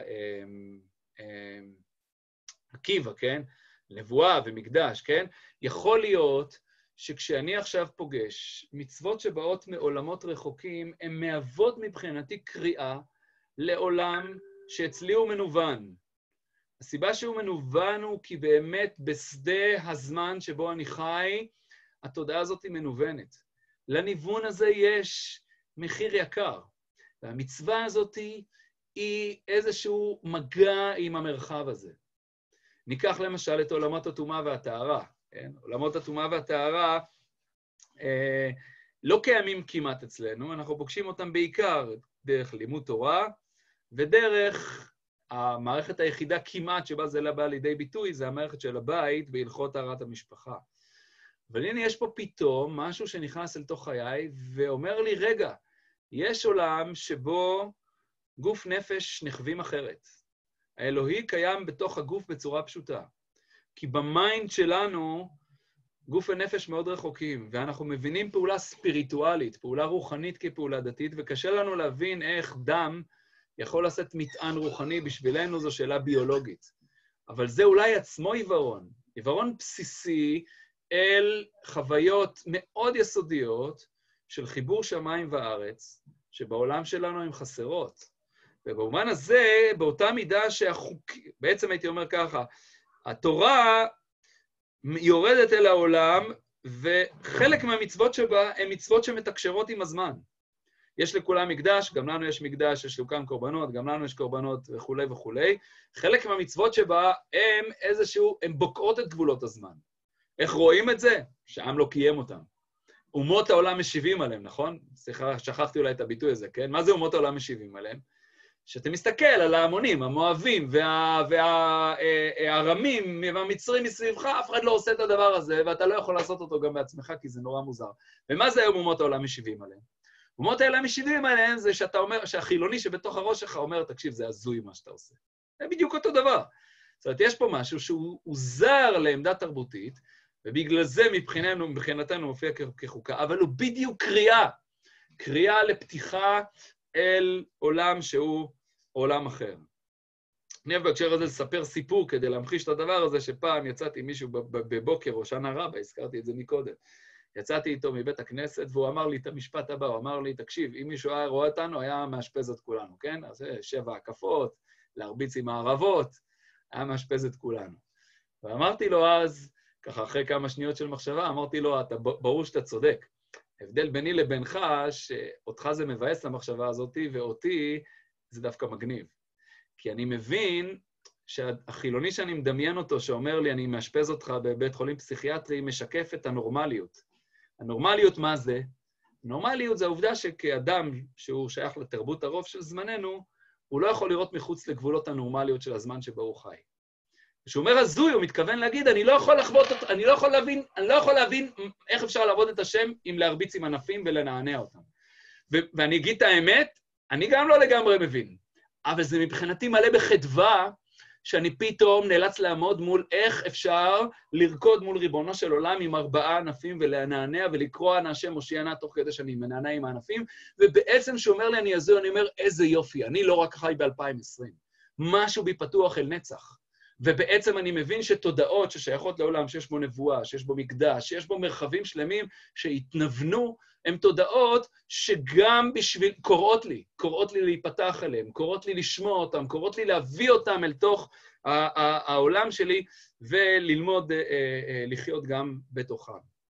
עקיבא, כן? נבואה ומקדש, כן? יכול להיות שכשאני עכשיו פוגש מצוות שבאות מעולמות רחוקים, הן מהוות מבחינתי קריאה לעולם שאצלי הוא מנוון. הסיבה שהוא מנוון הוא כי באמת בשדה הזמן שבו אני חי, התודעה הזאת היא מנוונת. לניוון הזה יש מחיר יקר, והמצווה הזאת היא איזשהו מגע עם המרחב הזה. ניקח למשל את עולמות הטומאה והטהרה. כן? עולמות הטומאה והטהרה, לא קיימים כמעט אצלנו, אנחנו פוגשים אותם בעיקר דרך לימוד תורה, ודרך המערכת היחידה כמעט שבה זה בא לידי ביטוי, זה המערכת של הבית בהלכות טהרת המשפחה. אבל הנה יש פה פתאום משהו שנכנס אל תוך חיי, ואומר לי, רגע, יש עולם שבו גוף נפש נחווים אחרת. האלוהי קיים בתוך הגוף בצורה פשוטה. כי במיינד שלנו, גוף ונפש מאוד רחוקים, ואנחנו מבינים פעולה ספיריטואלית, פעולה רוחנית כפעולה דתית, וקשה לנו להבין איך דם יכול לעשות מטען רוחני בשבילנו, זו שאלה ביולוגית. אבל זה אולי עצמו עיוורון, עיוורון בסיסי אל חוויות מאוד יסודיות של חיבור שמיים וארץ, שבעולם שלנו הן חסרות. ובאומן הזה, באותה מידה בעצם הייתי אומר ככה, התורה יורדת אל העולם, וחלק מהמצוות שבה הן מצוות שמתקשרות עם הזמן. יש לכולם מקדש, גם לנו יש מקדש, יש לכאן קורבנות, גם לנו יש קורבנות וכו' וכו'. חלק מהמצוות שבה הן בוקעות את גבולות הזמן. איך רואים את זה? שהעם לא קיים אותם. אומות העולם משיבים עליהם, נכון? סליחה, שכחתי אולי את הביטוי הזה, כן? מה זה אומות העולם משיבים עליהם? שאתה מסתכל על ההמונים, המואבים והארמים והמצרים מסביבך, אף אחד לא עושה את הדבר הזה, ואתה לא יכול לעשות אותו גם בעצמך, כי זה נורא מוזר. ומה זה היום אומות העולם משיבים עליהם? אומות העולם משיבים עליהם זה שאתה אומר, שהחילוני שבתוך הראש שלך אומר, תקשיב, זה הזוי מה שאתה עושה. זה בדיוק אותו דבר. זאת אומרת, יש פה משהו שהוא זר לעמדה תרבותית, ובגלל זה מבחינתנו מופיע כחוקה, אבל הוא בדיוק קריאה לפתיחה אל עולם שהוא עולם אחר. אני אוהב בהקשר הזה לספר סיפור כדי להמחיש את הדבר הזה, שפעם יצאתי מישהו בבוקר, הושענא רבה, הזכרתי את זה מקודם, יצאתי איתו מבית הכנסת, והוא אמר לי את המשפט הבא, הוא אמר לי, תקשיב, אם מישהו היה רואה אותנו, היה מאשפז את כולנו, כן? אז 7 הקפות, להרביץ עם הערבות, היה מאשפז את כולנו. ואמרתי לו אז, ככה אחרי כמה שניות של מחשבה, אמרתי לו, ברור שאתה צודק. ההבדל ביני לבינך, שאותך זה מבאס למחשבה הזאת, ואותי זה דווקא מגניב. כי אני מבין שהחילוני שאני מדמיין אותו, שאומר לי, אני מאשפז אותך בבית חולים פסיכיאטרי, משקף את הנורמליות. הנורמליות מה זה? הנורמליות זה העובדה שכאדם שהוא שייך לתרבות הרוב של זמננו, הוא לא יכול לראות מחוץ לגבולות הנורמליות של הזמן שבו הוא חי. כשהוא אומר הזוי, הוא מתכוון להגיד, אני לא יכול להבין איך אפשר לעבוד את השם אם להרביץ עם ענפים ולנענע אותם. ואני אגיד את האמת, אני גם לא לגמרי מבין. אבל זה מבחינתי מלא בחדווה, שאני פתאום נאלץ לעמוד מול איך אפשר לרקוד מול ריבונו של עולם עם 4 ענפים ולנענע ולקרוא ענה השם מושיענה תוך כדי שאני מנענע עם הענפים, ובעצם שאומר לי אני הזוי, אני אומר איזה יופי, אני לא רק חי ב-2020. משהו בי פתוח אל נצח. ובעצם אני מבין שתודעות ששייכות לעולם, שיש בו נבואה, שיש בו מקדש, שיש בו מרחבים שלמים שהתנוונו, הן תודעות שגם בשביל, קוראות לי להיפתח אליהם, קוראות לי לשמוע אותם, קוראות לי להביא אותם אל תוך העולם שלי, וללמוד לחיות גם בתוכם.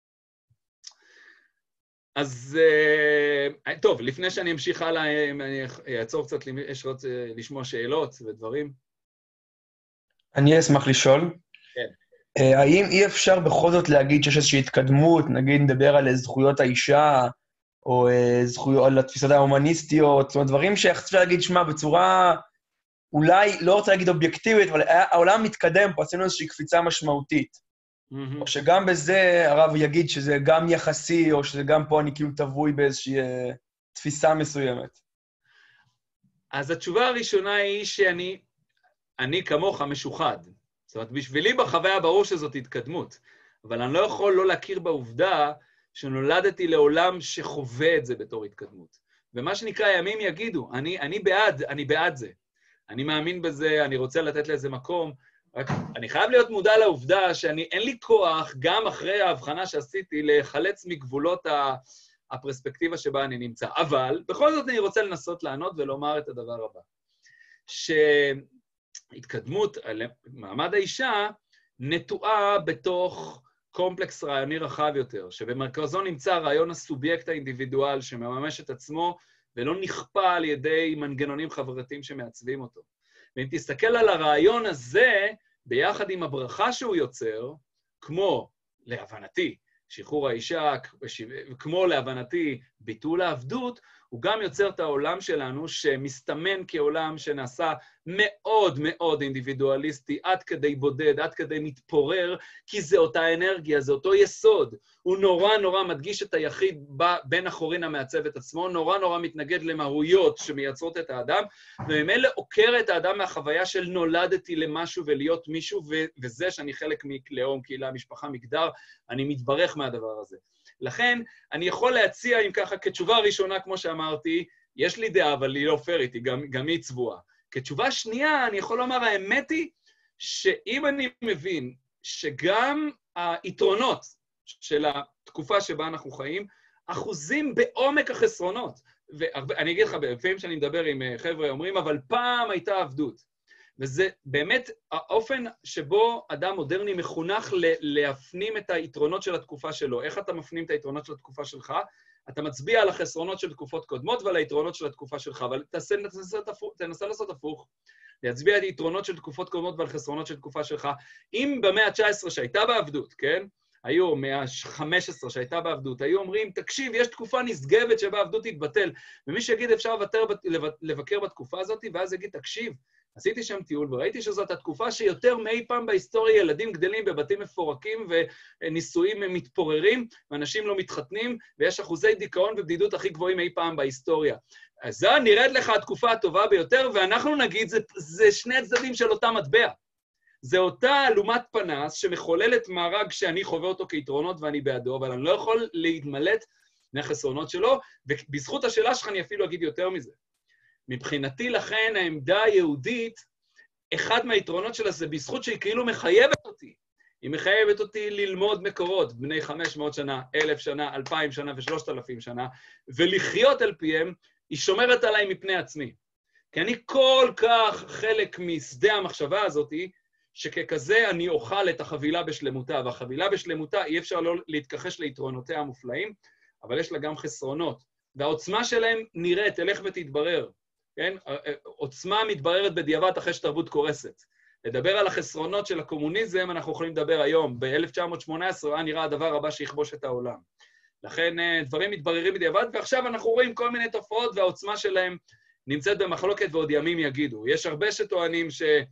אז טוב, לפני שאני אמשיך הלאה, אני אעצור קצת, יש עוד לשמוע שאלות ודברים. אני אשמח לשאול. כן. האם אי אפשר בכל זאת להגיד שיש איזושהי התקדמות, נגיד נדבר על זכויות האישה, או על התפיסות ההומניסטיות, זאת אומרת, דברים שאפשר להגיד, שמה, בצורה, אולי, לא רוצה להגיד אובייקטיבית, אבל העולם מתקדם, פה עשינו איזושהי קפיצה משמעותית. או שגם בזה הרב יגיד שזה גם יחסי, או שזה גם פה אני כאילו תבוי באיזושהי תפיסה מסוימת. אז התשובה הראשונה היא שאני כמוך משוחד. זאת אומרת, בשבילי בחוויה ברור שזאת התקדמות, אבל אני לא יכול לא להכיר בעובדה שנולדתי לעולם שחווה את זה בתור התקדמות. ומה שנקרא ימים יגידו, אני בעד זה. אני מאמין בזה, אני רוצה לתת לזה מקום, רק אני חייב להיות מודע לעובדה שאין לי כוח, גם אחרי ההבחנה שעשיתי, לחלץ מגבולות הפרספקטיבה שבה אני נמצא. אבל בכל זאת אני רוצה לנסות לענות ולומר את הדבר הבא. התקדמות על מעמד האישה נטועה בתוך קומפלקס רעיוני רחב יותר, שבמרכזו נמצא רעיון הסובייקט האינדיבידואל שמממש את עצמו ולא נכפה על ידי מנגנונים חברתיים שמעצבים אותו. ואם תסתכל על הרעיון הזה, ביחד עם הברכה שהוא יוצר, כמו, להבנתי, שחרור האישה, כמו להבנתי ביטול העבדות, הוא גם יוצר את העולם שלנו שמסתמן כעולם שנעשה מאוד מאוד אינדיבידואליסטי, עד כדי בודד, עד כדי מתפורר, כי זה אותה אנרגיה, זה אותו יסוד. הוא נורא נורא מדגיש את היחיד בין החורין המעצב את עצמו, נורא נורא מתנגד למהויות שמייצרות את האדם, וממילא עוקר את האדם מהחוויה של נולדתי למשהו ולהיות מישהו, וזה שאני חלק מלאום, קהילה, משפחה, מגדר, אני מתברך מהדבר הזה. לכן, אני יכול להציע, אם ככה, כתשובה ראשונה, כמו שאמרתי, יש לי דעה, אבל היא לא פיירית, גם היא צבועה. כתשובה שנייה, אני יכול לומר, האמת היא, שאם אני מבין שגם היתרונות של התקופה שבה אנחנו חיים, אחוזים בעומק החסרונות. ואני אגיד לך, לפעמים שאני מדבר עם חבר'ה, אומרים, אבל פעם הייתה עבדות. וזה באמת האופן שבו אדם מודרני מחונך להפנים את היתרונות של התקופה שלו. איך אתה מפנים את היתרונות של התקופה שלך? אתה מצביע על החסרונות של תקופות קודמות ועל היתרונות של התקופה שלך, אבל תנסה לעשות הפוך. להצביע על היתרונות של תקופות קודמות ועל חסרונות של תקופה שלך. אם במאה ה-19 שהייתה בעבדות, כן? היו מאה ה-15 שהייתה בעבדות, היו אומרים, תקשיב, יש תקופה נשגבת שבה העבדות תתבטל, ומי שיגיד אפשר לבקר בתקופה הזאת, ואז יגיד, תקשיב, עשיתי שם טיול וראיתי שזאת התקופה שיותר מאי פעם בהיסטוריה ילדים גדלים בבתים מפורקים ונישואים מתפוררים, ואנשים לא מתחתנים, ויש אחוזי דיכאון ובדידות הכי גבוהים מאי פעם בהיסטוריה. אז זה נראית לך התקופה הטובה ביותר, ואנחנו נגיד, זה שני הצדדים של אותה מטבע. זה אותה אלומת פנס שמחוללת מארג שאני חווה אותו כיתרונות ואני בעדו, אבל אני לא יכול להתמלט מהחסרונות שלו, ובזכות השאלה שלך אני אפילו אגיד יותר מזה. מבחינתי לכן העמדה היהודית, אחד מהיתרונות שלה זה בזכות שהיא כאילו מחייבת אותי. היא מחייבת אותי ללמוד מקורות, בני 500 שנה, 1,000 שנה, 2,000 שנה ו3,000 שנה, ולחיות על פיהם, היא שומרת עליי מפני עצמי. כי אני כל כך חלק משדה המחשבה הזאת, שככזה אני אוכל את החבילה בשלמותה, והחבילה בשלמותה אי אפשר לא להתכחש ליתרונותיה המופלאים, אבל יש לה גם חסרונות. והעוצמה שלהם נראית, תלך ותתברר. כן? עוצמה מתבררת בדיעבד אחרי שתרבות קורסת. לדבר על החסרונות של הקומוניזם, אנחנו יכולים לדבר היום. ב-1918 היה נראה הדבר הבא שיכבוש את העולם. לכן דברים מתבררים בדיעבד, ועכשיו אנחנו רואים כל מיני תופעות, והעוצמה שלהם נמצאת במחלוקת ועוד ימים יגידו. יש הרבה שטוענים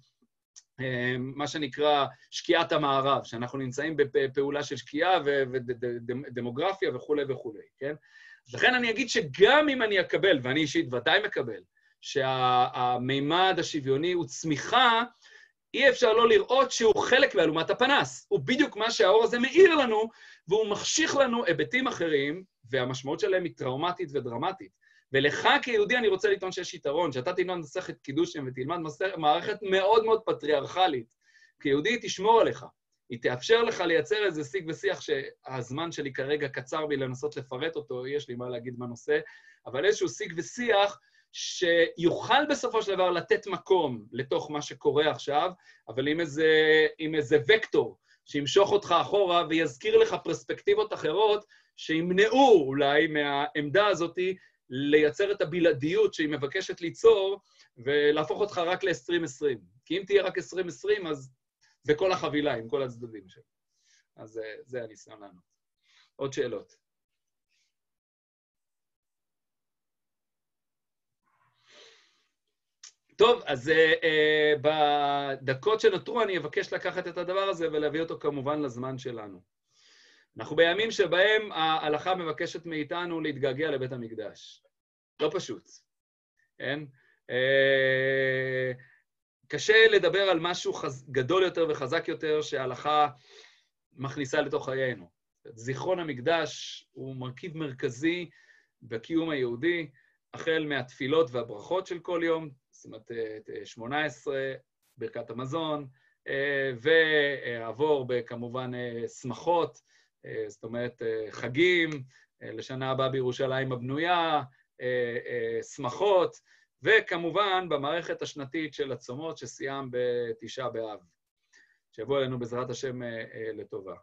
מה שנקרא שקיעת המערב, שאנחנו נמצאים בפעולה של שקיעה ודמוגרפיה וכו' וכו', כן? לכן אני אגיד שגם אם אני אקבל, ואני אישית ודאי מקבל, שהמימד השוויוני הוא צמיחה, אי אפשר לא לראות שהוא חלק מאלומת הפנס. הוא בדיוק מה שהאור הזה מאיר לנו, והוא מחשיך לנו היבטים אחרים, והמשמעות שלהם היא טראומטית ודרמטית. ולך כיהודי אני רוצה לטעון שיש יתרון, שאתה תלמד מסכת קידושים ותלמד מערכת מאוד מאוד פטריארכלית. כיהודי תשמור עליך. היא תאפשר לך לייצר איזה שיג ושיח שהזמן שלי כרגע קצר בי לנסות לפרט אותו, יש לי מה להגיד בנושא, אבל איזשהו שיג ושיח שיוכל בסופו של דבר לתת מקום לתוך מה שקורה עכשיו, אבל עם איזה וקטור שימשוך אותך אחורה ויזכיר לך פרספקטיבות אחרות שימנעו אולי מהעמדה הזאת לייצר את הבלעדיות שהיא מבקשת ליצור ולהפוך אותך רק ל-2020. כי אם תהיה רק 2020, אז זה כל החבילה עם כל הצדדים שלה. אז זה הניסיון לנו. עוד שאלות. טוב, אז בדקות שנותרו אני אבקש לקחת את הדבר הזה ולהביא אותו כמובן לזמן שלנו. אנחנו בימים שבהם ההלכה מבקשת מאיתנו להתגעגע לבית המקדש. לא פשוט, כן? קשה לדבר על משהו גדול יותר וחזק יותר שההלכה מכניסה לתוך חיינו. זיכרון המקדש הוא מרכיב מרכזי בקיום היהודי, החל מהתפילות והברכות של כל יום, זאת אומרת, 18, ברכת המזון, ועבור בכמובן שמחות, זאת אומרת, חגים, לשנה הבאה בירושלים הבנויה, שמחות, וכמובן במערכת השנתית של הצומות שסיים בתשעה באב, שיבוא אלינו בעזרת השם לטובה.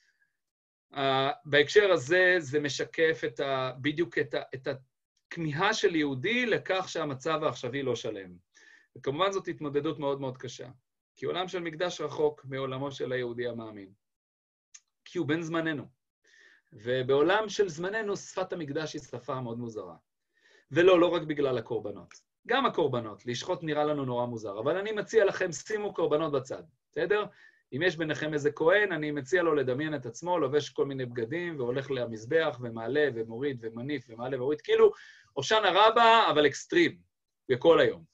בהקשר הזה זה משקף בדיוק את הכמיהה של יהודי לכך שהמצב העכשווי לא שלם. וכמובן זאת התמודדות מאוד מאוד קשה, כי עולם של מקדש רחוק מעולמו של היהודי המאמין. כי הוא בן זמננו. ובעולם של זמננו, שפת המקדש היא שפה מאוד מוזרה. ולא, לא רק בגלל הקורבנות. גם הקורבנות, לשחוט נראה לנו נורא מוזר, אבל אני מציע לכם, שימו קורבנות בצד, בסדר? אם יש ביניכם איזה כהן, אני מציע לו לדמיין את עצמו, לובש כל מיני בגדים, והולך למזבח, ומעלה, ומוריד, ומניף, ומעלה, ומוריד, כאילו, הושענא רבה, אבל אקסטרים, בכל היום.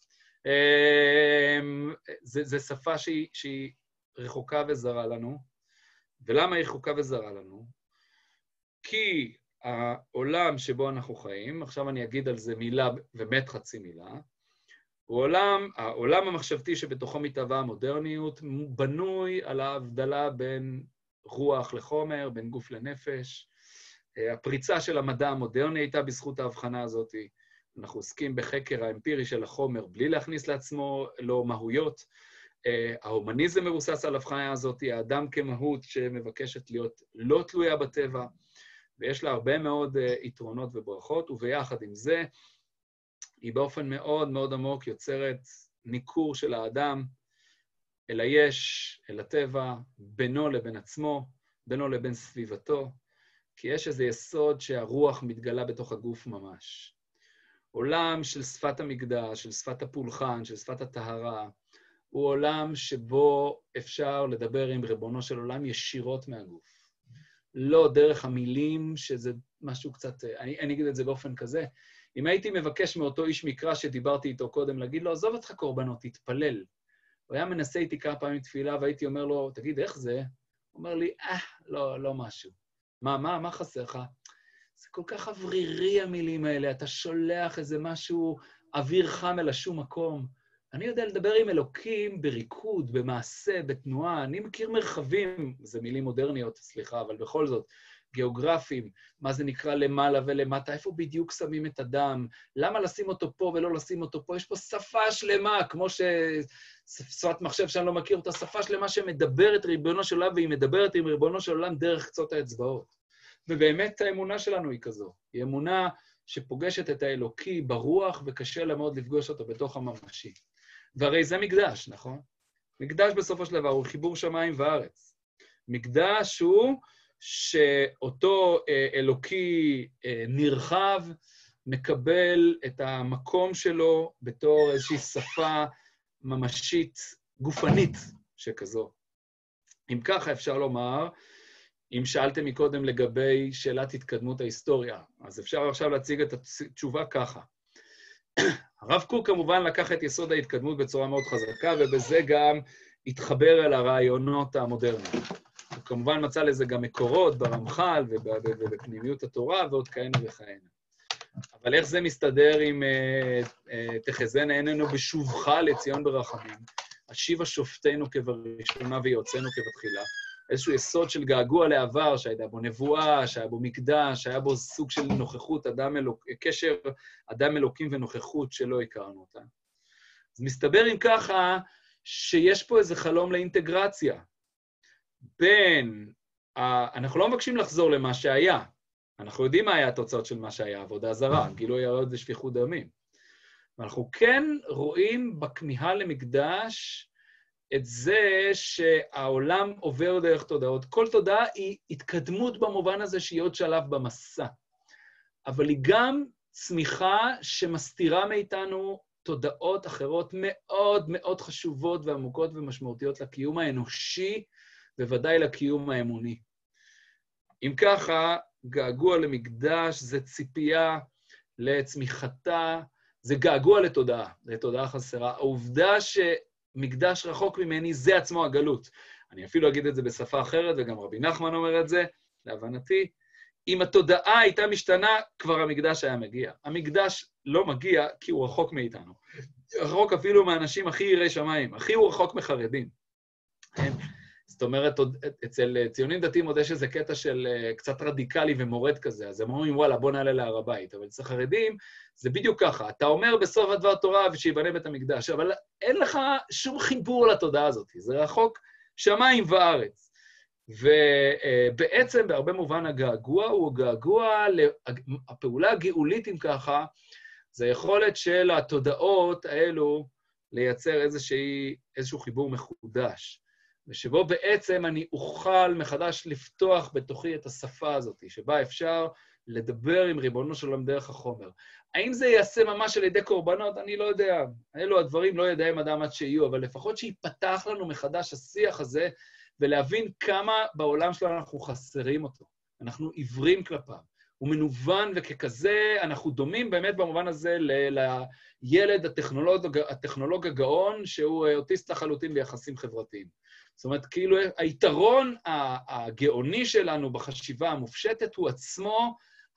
זה שפה שהיא רחוקה וזרה לנו. ולמה היא רחוקה וזרה לנו? כי העולם שבו אנחנו חיים, עכשיו אני אגיד על זה מילה ומת חצי מילה, הוא העולם המחשבתי שבתוכו מתהווה המודרניות, בנוי על ההבדלה בין רוח לחומר, בין גוף לנפש. הפריצה של המדע המודרני הייתה בזכות ההבחנה הזאת. אנחנו עוסקים בחקר האמפירי של החומר בלי להכניס לעצמו לו מהויות. ההומניזם מבוסס על ההבחנה הזאת, האדם כמהות שמבקשת להיות לא תלויה בטבע, ויש לה הרבה מאוד יתרונות וברכות, וביחד עם זה, היא באופן מאוד מאוד עמוק יוצרת ניכור של האדם אל היש, אל הטבע, בינו לבין עצמו, בינו לבין סביבתו, כי יש איזה יסוד שהרוח מתגלה בתוך הגוף ממש. עולם של שפת המקדש, של שפת הפולחן, של שפת הטהרה, הוא עולם שבו אפשר לדבר עם ריבונו של עולם ישירות מהגוף. לא דרך המילים, שזה משהו קצת, אני אגיד את זה באופן כזה, אם הייתי מבקש מאותו איש מקרא שדיברתי איתו קודם, להגיד לו, עזוב אותך קורבנות, תתפלל. הוא היה מנסה איתי כמה פעמים תפילה, והייתי אומר לו, תגיד, איך זה? הוא אומר לי, לא משהו. מה חסר לך? זה כל כך אוורירי המילים האלה, אתה שולח איזה משהו, אוויר חם אל השום מקום. אני יודע לדבר עם אלוקים בריקוד, במעשה, בתנועה. אני מכיר מרחבים, זה מילים מודרניות, סליחה, אבל בכל זאת, גיאוגרפיים, מה זה נקרא למעלה ולמטה, איפה בדיוק שמים את הדם, למה לשים אותו פה ולא לשים אותו פה, יש פה שפה שלמה, כמו ששפת מחשב שאני לא מכיר אותה, שפה שלמה שמדברת ריבונו של עולם, והיא מדברת עם ריבונו של עולם דרך קצות האצבעות. ובאמת האמונה שלנו היא כזו, היא אמונה שפוגשת את האלוקי ברוח, וקשה לה מאוד לפגוש אותו בתוך הממשי. והרי זה מקדש, נכון? מקדש בסופו של דבר הוא חיבור שמיים וארץ. מקדש הוא שאותו אלוקי נרחב מקבל את המקום שלו בתור איזושהי שפה ממשית, גופנית שכזו. אם ככה אפשר לומר, אם שאלתם מקודם לגבי שאלת התקדמות ההיסטוריה, אז אפשר עכשיו להציג את התשובה ככה. הרב קוק כמובן לקח את יסוד ההתקדמות בצורה מאוד חזקה, ובזה גם התחבר אל הרעיונות המודרניים. הוא כמובן מצא לזה גם מקורות ברמח"ל ובפנימיות התורה ועוד כהנה וכהנה. אבל איך זה מסתדר עם תחזינה עינינו בשובך לציון ברחמים, השיבה שופטנו כבראשונה ויועצינו כבתחילה, איזשהו יסוד של געגוע לעבר, שהייתה בו נבואה, שהיה בו מקדש, שהיה בו סוג של נוכחות, קשר אדם אלוקים ונוכחות שלא הכרנו אותה. אז מסתבר עם ככה שיש פה איזה חלום לאינטגרציה. אנחנו לא מבקשים לחזור למה שהיה. אנחנו יודעים מה היה התוצאות של מה שהיה, עבודה זרה, גילוי עריות ושפיכות דמים. ואנחנו כן רואים בכמיהה למקדש את זה שהעולם עובר דרך תודעות. כל תודעה היא התקדמות במובן הזה שהיא עוד שלב במסע. אבל היא גם צמיחה שמסתירה מאיתנו תודעות אחרות מאוד מאוד חשובות ועמוקות ומשמעותיות לקיום האנושי, בוודאי לקיום האמוני. אם ככה, געגוע למקדש זה ציפייה לצמיחתה, זה געגוע לתודעה חסרה. העובדה שמקדש רחוק ממני זה עצמו הגלות. אני אפילו אגיד את זה בשפה אחרת, וגם רבי נחמן אומר את זה, להבנתי. אם התודעה הייתה משתנה, כבר המקדש היה מגיע. המקדש לא מגיע כי הוא רחוק מאיתנו. רחוק אפילו מהאנשים הכי יראי שמיים, הכי הוא רחוק מחרדים. זאת אומרת, אצל ציונים דתיים עוד יש איזה קטע של קצת רדיקלי ומורד כזה, אז הם אומרים, וואלה, בוא נעלה להר הבית. אבל אצל חרדים זה בדיוק ככה, אתה אומר בסוף הדבר תורה ושיבנה בית המקדש, אבל אין לך שום חיבור לתודעה הזאת, זה רחוק שמיים וארץ. ובעצם בהרבה מובן הגעגוע הוא געגוע, הפעולה הגאולית אם ככה, זה יכולת של התודעות האלו לייצר איזשהו חיבור מחודש. ושבו בעצם אני אוכל מחדש לפתוח בתוכי את השפה הזאת, שבה אפשר לדבר עם ריבונו של עולם דרך החומר. האם זה ייעשה ממש על ידי קורבנות? אני לא יודע. אלו הדברים לא ידעים אדם עד שיהיו, אבל לפחות שיפתח לנו מחדש השיח הזה, ולהבין כמה בעולם שלנו אנחנו חסרים אותו. אנחנו עיוורים כלפיו. הוא מנוון, וככזה אנחנו דומים באמת במובן הזה לילד הטכנולוג הגאון, שהוא אוטיסט לחלוטין ביחסים חברתיים. זאת אומרת, כאילו היתרון הגאוני שלנו בחשיבה המופשטת הוא עצמו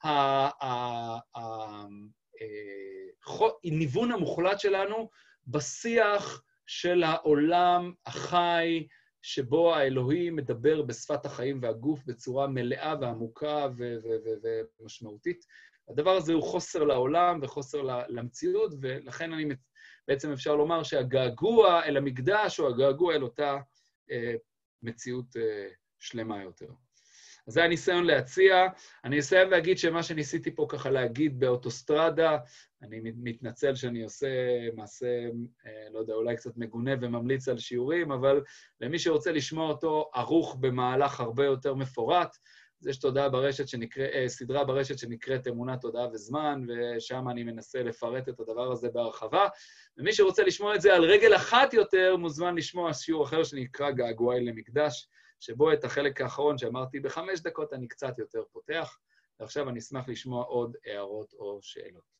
הניוון המוחלט שלנו בשיח של העולם החי, שבו האלוהים מדבר בשפת החיים והגוף בצורה מלאה ועמוקה ומשמעותית. הדבר הזה הוא חוסר לעולם וחוסר למציאות, ולכן בעצם אפשר לומר שהגעגוע אל המקדש הוא הגעגוע אל אותה מציאות שלמה יותר. אז זה הניסיון להציע. אני אסיים להגיד שמה שניסיתי פה ככה להגיד באוטוסטרדה, אני מתנצל שאני עושה מעשה, לא יודע, אולי קצת מגונה וממליץ על שיעורים, אבל למי שרוצה לשמוע אותו ערוך במהלך הרבה יותר מפורט, אז יש סדרה ברשת שנקראת אמונה, תודעה וזמן, ושם אני מנסה לפרט את הדבר הזה בהרחבה. ומי שרוצה לשמוע את זה על רגל אחת יותר, מוזמן לשמוע שיעור אחר שנקרא געגועי למקדש, שבו את החלק האחרון שאמרתי ב5 דקות אני קצת יותר פותח, ועכשיו אני אשמח לשמוע עוד הערות או שאלות.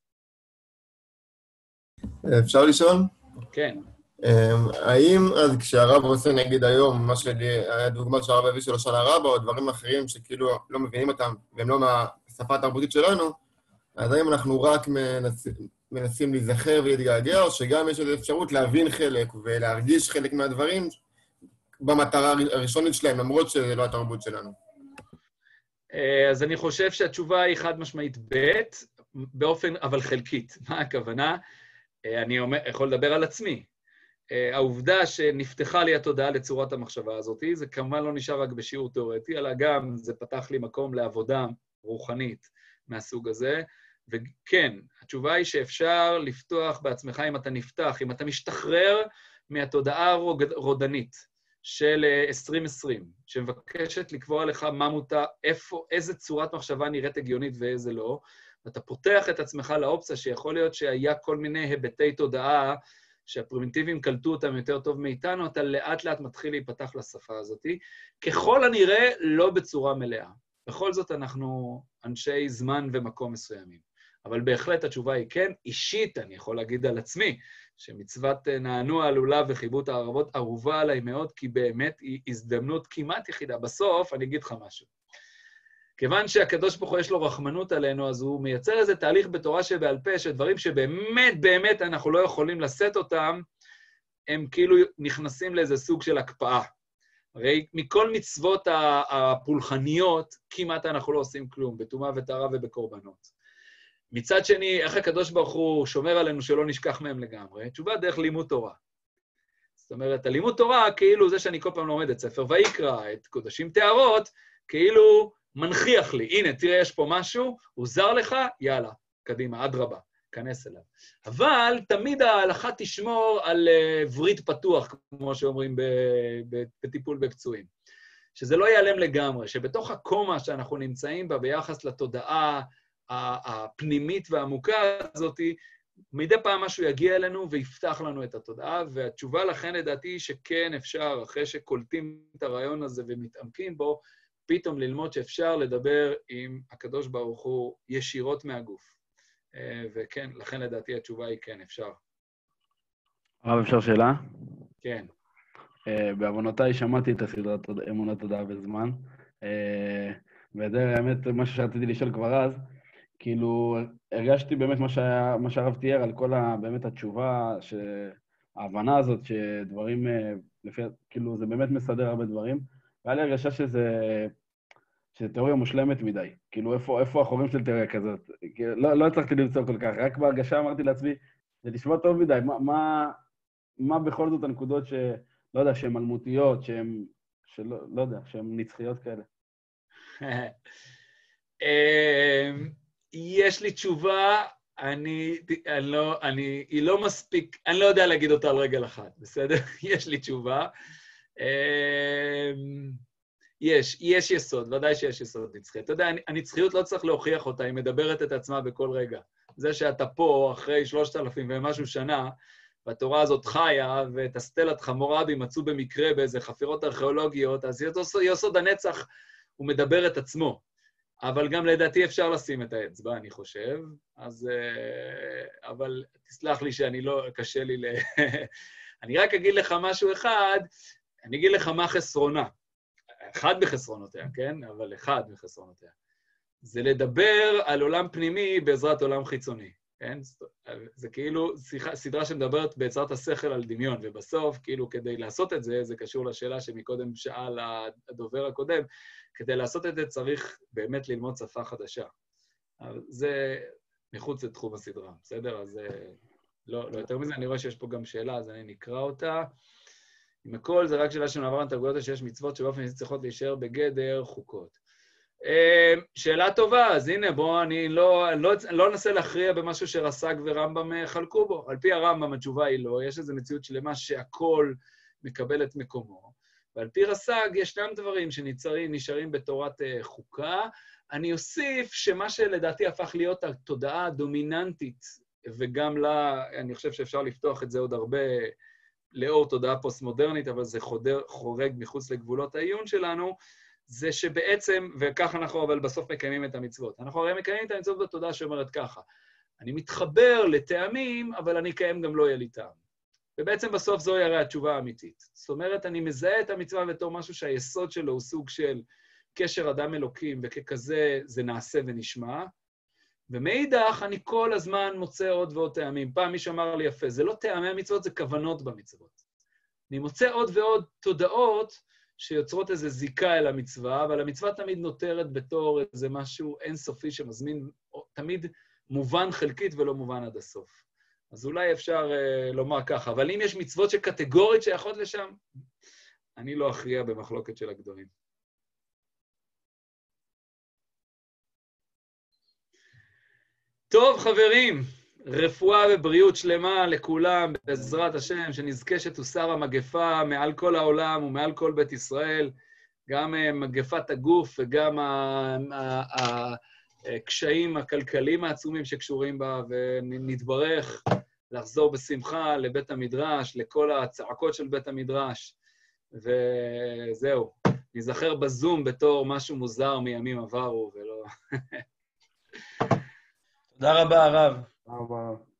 אפשר לשאול? כן. האם אז כשהרב עושה נגיד היום, מה הדוגמה שהרב הביא של השנה רבה, או דברים אחרים שכאילו לא מבינים אותם, והם לא מהשפה התרבותית שלנו, אז האם אנחנו רק מנסים להיזכר ולהתגעגע, או שגם יש איזו אפשרות להבין חלק ולהרגיש חלק מהדברים במטרה הראשונית שלהם, למרות שזה לא התרבות שלנו? אז אני חושב שהתשובה היא חד משמעית ב', באופן אבל חלקית. מה הכוונה? אני יכול לדבר על עצמי. העובדה שנפתחה לי התודעה לצורת המחשבה הזאת, זה כמובן לא נשאר רק בשיעור תיאורטי, אלא גם זה פתח לי מקום לעבודה רוחנית מהסוג הזה, וכן, התשובה היא שאפשר לפתוח בעצמך אם אתה נפתח, אם אתה משתחרר מהתודעה הרודנית של 2020, שמבקשת לקבוע לך מה מותר, איזה צורת מחשבה נראית הגיונית ואיזה לא, ואתה פותח את עצמך לאופציה שיכול להיות שהיה כל מיני היבטי תודעה, שהפרימיטיבים קלטו אותם יותר טוב מאיתנו, אתה לאט לאט מתחיל להיפתח לשפה הזאת, ככל הנראה לא בצורה מלאה. בכל זאת אנחנו אנשי זמן ומקום מסוימים. אבל בהחלט התשובה היא כן, אישית אני יכול להגיד על עצמי, שמצוות נענוע הלולה וחיבוט הערבות אהובה עליי מאוד, כי באמת היא הזדמנות כמעט יחידה. בסוף אני אגיד לך משהו. כיוון שהקדוש ברוך הוא יש לו רחמנות עלינו, אז הוא מייצר איזה תהליך בתורה שבעל פה, שדברים שבאמת באמת אנחנו לא יכולים לשאת אותם, הם כאילו נכנסים לאיזה סוג של הקפאה. הרי מכל מצוות הפולחניות, כמעט אנחנו לא עושים כלום, בטומאה וטהרה ובקורבנות. מצד שני, איך הקדוש ברוך הוא שומר עלינו שלא נשכח מהם לגמרי? תשובה דרך לימוד תורה. זאת אומרת, הלימוד תורה, כאילו זה שאני כל פעם לומד את ספר ויקרא, את קודשים תארות, כאילו מנחיח לי, הנה, תראה, יש פה משהו, הוא זר לך, יאללה, קדימה, אדרבה, כנס אליו. אבל תמיד ההלכה תשמור על ורית פתוח, כמו שאומרים בטיפול בפצועים. שזה לא ייעלם לגמרי, שבתוך הקומה שאנחנו נמצאים בה ביחס לתודעה הפנימית והעמוקה הזאת, מדי פעם משהו יגיע אלינו ויפתח לנו את התודעה, והתשובה לכן לדעתי שכן אפשר, אחרי שקולטים את הרעיון הזה ומתעמקים בו, פתאום ללמוד שאפשר לדבר עם הקדוש ברוך הוא ישירות מהגוף. וכן, לכן לדעתי התשובה היא כן, אפשר. הרב, אפשר שאלה? כן. בעוונותיי שמעתי את הסדרת אמונה, תודעה וזמן, וזה האמת מה שרציתי לשאול כבר אז, כאילו הרגשתי באמת מה שהרב תיאר על כל באמת התשובה, ההבנה הזאת שדברים, כאילו זה באמת מסדר הרבה דברים, והיה לי הרגשה שזה תיאוריה מושלמת מדי. כאילו, איפה החורים של תיאוריה כזאת? לא הצלחתי למצוא כל כך, רק בהרגשה אמרתי לעצמי, זה נשמע טוב מדי, מה בכל זאת הנקודות לא יודע, שהן אלמותיות, לא יודע, שהן נצחיות כאלה? יש לי תשובה, היא לא מספיק, אני לא יודע להגיד אותה על רגל אחת, בסדר? יש לי תשובה. יש יסוד, ודאי שיש יסוד נצחי. אתה יודע, הנצחיות לא צריך להוכיח אותה, היא מדברת את עצמה בכל רגע. זה שאתה פה אחרי 3,000 ומשהו שנה, והתורה הזאת חיה, ואת הסטלת חמורבי מצאו במקרה באיזה חפירות ארכיאולוגיות, אז יסוד הנצח הוא מדבר את עצמו. אבל גם לדעתי אפשר לשים את האצבע, אני חושב. אז, אבל תסלח לי שאני לא, קשה לי אני רק אגיד לך משהו אחד, אני אגיד לך מה חסרונה. אחד בחסרונותיה, כן? אבל אחד בחסרונותיה. זה לדבר על עולם פנימי בעזרת עולם חיצוני, כן? זה כאילו סדרה שמדברת בעזרת השכל על דמיון, ובסוף, כאילו, כדי לעשות את זה, זה קשור לשאלה שמקודם שאל הדובר הקודם, כדי לעשות את זה צריך באמת ללמוד שפה חדשה. זה מחוץ לתחום הסדרה, בסדר? אז לא יותר מזה, אני רואה שיש פה גם שאלה, אז אני נקרא אותה. עם הכל, זה רק שאלה שמעבר הנתרגויות שיש מצוות שבאופן הזה צריכות להישאר בגדר חוקות. שאלה טובה, אז הנה, בואו, אני לא אנסה להכריע במשהו שרס"ג ורמב"ם חלקו בו. על פי הרמב"ם התשובה היא לא, יש איזו מציאות שלמה שהכל מקבל את מקומו. ועל פי רס"ג ישנם דברים שנשארים בתורת חוקה. אני אוסיף שמה שלדעתי הפך להיות התודעה הדומיננטית, וגם לה, אני חושב שאפשר לפתוח את זה עוד הרבה לאור תודעה פוסט-מודרנית, אבל זה חורג מחוץ לגבולות העיון שלנו, זה שבעצם, וכך אנחנו אבל בסוף מקיימים את המצוות. אנחנו הרי מקיימים את המצוות בתודעה שאומרת ככה, אני מתחבר לטעמים, אבל אני אקיים גם לא יהיה לי טעם. ובעצם בסוף זוהי הרי התשובה האמיתית. זאת אומרת, אני מזהה את המצווה בתור משהו שהיסוד שלו הוא סוג של קשר אדם אלוקים, וככזה זה נעשה ונשמע, ומאידך אני כל הזמן מוצא עוד ועוד טעמים. פעם מישהו אמר לי יפה, זה לא טעמי המצוות, זה כוונות במצוות. אני מוצא עוד ועוד תודעות שיוצרות איזו זיקה אל המצווה, אבל המצווה תמיד נותרת בתור איזה משהו אינסופי שמזמין, תמיד מובן חלקית ולא מובן עד הסוף. אז אולי אפשר לומר ככה, אבל אם יש מצוות שקטגורית שייכות לשם, אני לא אכריע במחלוקת של הגדולים. טוב, חברים, רפואה ובריאות שלמה לכולם, בעזרת השם, שנזכה שתוסר המגפה מעל כל העולם ומעל כל בית ישראל, גם מגפת הגוף וגם הקשיים הכלכליים העצומים שקשורים בה, ונתברך לחזור בשמחה לבית המדרש, לכל הצעקות של בית המדרש, וזהו, נזכר בזום בתור משהו מוזר מימים עברו, ולא... תודה רבה, הרב. תודה רבה.